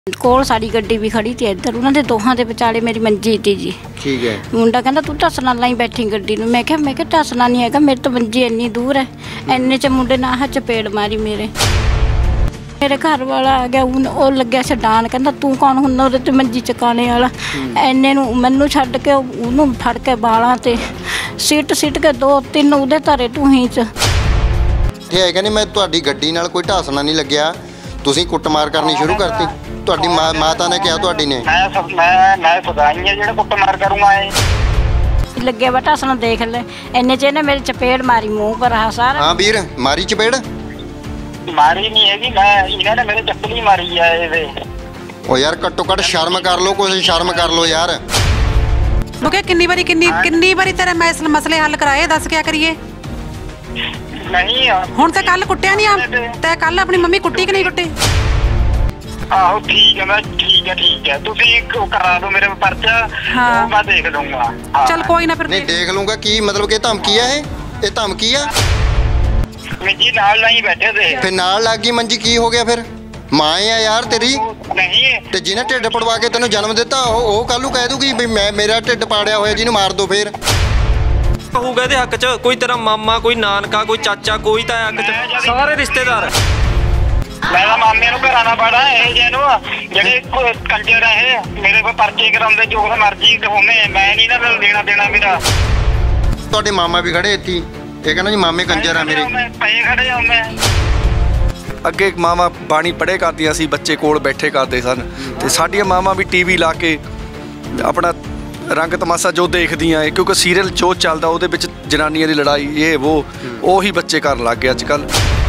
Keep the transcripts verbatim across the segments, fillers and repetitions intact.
ਕੋਲ ਸਾਡੀ ਗੱਡੀ ਵੀ ਖੜੀ ਤੇ ਇੱਧਰ ਉਹਨਾਂ ਦੇ ਦੋਹਾਂ ਦੇ ਵਿਚਾਲੇ ਮੇਰੀ ਮੰਜੀ ਤੀ ਜੀ। ਠੀਕ ਹੈ। ਮੁੰਡਾ ਕਹਿੰਦਾ ਤੂੰ ਢੱਸ ਨਾਲ ਹੀ ਬੈਠੀ ਗੱਡੀ ਨੂੰ। ਮੈਂ ਕਿਹਾ ਮੈਂ ਕਿਹਾ ਢੱਸਣਾ ਨਹੀਂ ਹੈਗਾ, ਮੇਰੇ ਤੋਂ ਮੰਜੀ ਇੰਨੀ ਦੂਰ ਹੈ। ਇੰਨੇ ਚ ਮੁੰਡੇ ਨੇ ਆਹ ਚਪੇੜ ਮਾਰੀ ਮੇਰੇ ਮੇਰੇ ਘਰ ਵਾਲਾ ਆ ਗਿਆ, ਉਹ ਲੱਗਿਆ ਛਡਾਣ, ਕਹਿੰਦਾ ਤੂੰ ਕੌਣ ਹੁੰਦਾ ਉਹਦੇ ਤੇ ਮੰਜੀ ਚਕਾਣੇ ਵਾਲਾ। ਇੰਨੇ ਨੂੰ ਮੈਨੂੰ ਛੱਡ ਕੇ ਉਹਨੂੰ ਫੜ ਕੇ ਬਾਲਾਂ ਤੇ ਸਿੱਟ ਸਿੱਟ ਕੇ ਦੋ ਤਿੰਨ ਉਹਦੇ ਧਰੇ ਟੂਹੀਂ ਚ। ਇਹ ਹੈ ਕਹਿੰਦੇ ਮੈਂ ਤੁਹਾਡੀ ਗੱਡੀ ਨਾਲ ਕੋਈ ਢਾਸਣਾ ਨਹੀਂ ਲੱਗਿਆ, ਤੁਸੀਂ ਕੁੱਟਮਾਰ ਕਰਨੀ ਸ਼ੁਰੂ ਕਰਤੀ। ਤੁਹਾਡੀ ਮਾਂ ਮਾਤਾ ਨੇ ਕਿਹਾ ਤੁਹਾਡੀ ਨੇ ਮੈਂ ਮੈਂ ਮੈਂ ਸਦਾਈ ਆ ਜਿਹੜਾ ਕੁੱਟਮਾਰ ਕਰੂੰਗਾ ਇਹ ਲੱਗਿਆ ਬਟਾ ਸੁਣ ਦੇਖ ਲੈ। ਇੰਨੇ ਚ ਇਹਨੇ ਮੇਰੇ ਚਪੇੜ ਮਾਰੀ ਮੂੰਹ ਪਰ ਆ ਸਾਰਾ। ਹਾਂ ਵੀਰ ਮਾਰੀ ਚਪੇੜ? ਮਾਰੀ ਨਹੀਂ ਹੈਗੀ, ਮੈਂ ਇਹਨਾਂ ਨੇ ਮੇਰੇ ਚੱਪਲੀ ਮਾਰੀ ਆ ਇਹਦੇ। ਉਹ ਯਾਰ ਘੱਟੋ ਘੱਟ ਸ਼ਰਮ ਕਰ ਲਓ, ਕੋਈ ਸ਼ਰਮ ਕਰ ਲਓ ਯਾਰ। ਮੁਕੇ ਕਿੰਨੀ ਵਾਰੀ ਕਿੰਨੀ ਕਿੰਨੀ ਵਾਰੀ ਤੇਰੇ ਮੈਂ ਇਸ ਮਸਲੇ ਹੱਲ ਕਰਾਏ, ਦੱਸ ਕਿਆ ਕਰੀਏ? ਨਹੀਂ ਹੁਣ ਤੇ ਕੱਲ ਕੁੱਟਿਆ ਨਹੀਂ ਆ ਤੇ ਕੱਲ ਆਪਣੀ ਮੰਮੀ ਕੁੱਟੀ ਕਿ ਨਹੀਂ ਕੁੱਟੀ? ਆਹੋ ਠੀਕ ਹੈ, ਮੈਂ ਠੀਕ ਹੈ ਠੀਕ ਹੈ, ਤੁਸੀਂ ਕਰਾ ਦਿਓ ਮੇਰੇ ਪਰਚਾ, ਉਹ ਮੈਂ ਦੇਖ ਲੂੰਗਾ। ਚਲ ਕੋਈ ਨਾ ਫਿਰ ਨਹੀਂ ਦੇਖ ਲੂੰਗਾ ਕੀ ਮਤਲਬ ਕਿ ਧਮਕੀ ਆ? ਇਹ ਇਹ ਧਮਕੀ ਆ? ਮੰਜੀ ਨਾਲ ਨਹੀਂ ਬੈਠੇ ਤੇ ਫਿਰ ਨਾਲ ਲੱਗ ਗਈ ਮੰਜੀ, ਕੀ ਹੋ ਗਿਆ ਫਿਰ? ਮਾਂ ਆ ਯਾਰ ਤੇਰੀ। ਨਹੀਂ ਤੇ ਜਿਹਨੇ ਢਿੱਡ ਪੜਵਾ ਕੇ ਤੈਨੂੰ ਜਨਮ ਦਿੱਤਾ ਉਹ ਉਹ ਕੱਲ ਨੂੰ ਕਹਿ ਦੂਗੀ ਵੀ ਮੈਂ ਮੇਰਾ ਢਿੱਡ ਪਾੜਿਆ ਹੋਇਆ, ਜਿਹਨੂੰ ਮਾਰ ਦੋ। ਫਿਰ ਕਹੂਗਾ ਇਹਦੇ ਹੱਕ 'ਚ ਕੋਈ ਤੇਰਾ ਮਾਮਾ, ਕੋਈ ਨਾਨਕਾ, ਕੋਈ ਚਾਚਾ, ਕੋਈ ਤਾਂ ਹੱਕ 'ਚ ਸਾਰੇ ਰਿਸ਼ਤੇਦਾਰ। ਮੈਂ ਤਾਂ ਮਾਮੇ ਨੂੰ ਘਰਾਣਾ ਪਾੜਾ ਇਹ ਜਿਹਨੂੰ ਜਿਹੜੇ ਕੰਜਰ ਆ ਇਹ ਮੇਰੇ ਕੋਲ ਪਰਚੇ ਕਰਾਉਂਦੇ ਜੋ ਮਰਜ਼ੀ ਹੋਵੇ, ਮੈਂ ਨਹੀਂ ਨਾ ਦੇਣਾ ਦੇਣਾ ਮੇਰਾ। ਤੁਹਾਡੇ ਮਾਮਾ ਵੀ ਖੜੇ ਇੱਥੇ, ਇਹ ਕਹਿੰਦਾ ਜੀ ਮਾਮੇ ਕੰਜਰ ਆ ਮੇਰੇ। ਪਏ ਖੜੇ ਆ ਮੈਂ। ਅੱਗੇ ਮਾਵਾਂ ਬਾਣੀ ਪੜ੍ਹੇ ਕਰਦੀਆਂ ਸੀ, ਬੱਚੇ ਕੋਲ ਬੈਠੇ ਕਰਦੇ ਸਨ, ਤੇ ਸਾਡੀਆਂ ਮਾਵਾਂ ਵੀ ਟੀਵੀ ਲਾ ਕੇ ਆਪਣਾ ਰੰਗ ਤਮਾਸ਼ਾ ਜੋ ਦੇਖਦੀਆਂ, ਕਿਉਂਕਿ ਸੀਰੀਅਲ ਜੋ ਚੱਲਦਾ ਉਹਦੇ ਵਿੱਚ ਜਨਾਨੀਆਂ ਦੀ ਲੜਾਈ ਇਹ ਉਹ ਉਹੀ ਬੱਚੇ ਕਰਨ ਲੱਗ ਗਏ ਅੱਜ ਕੱਲ੍ਹ।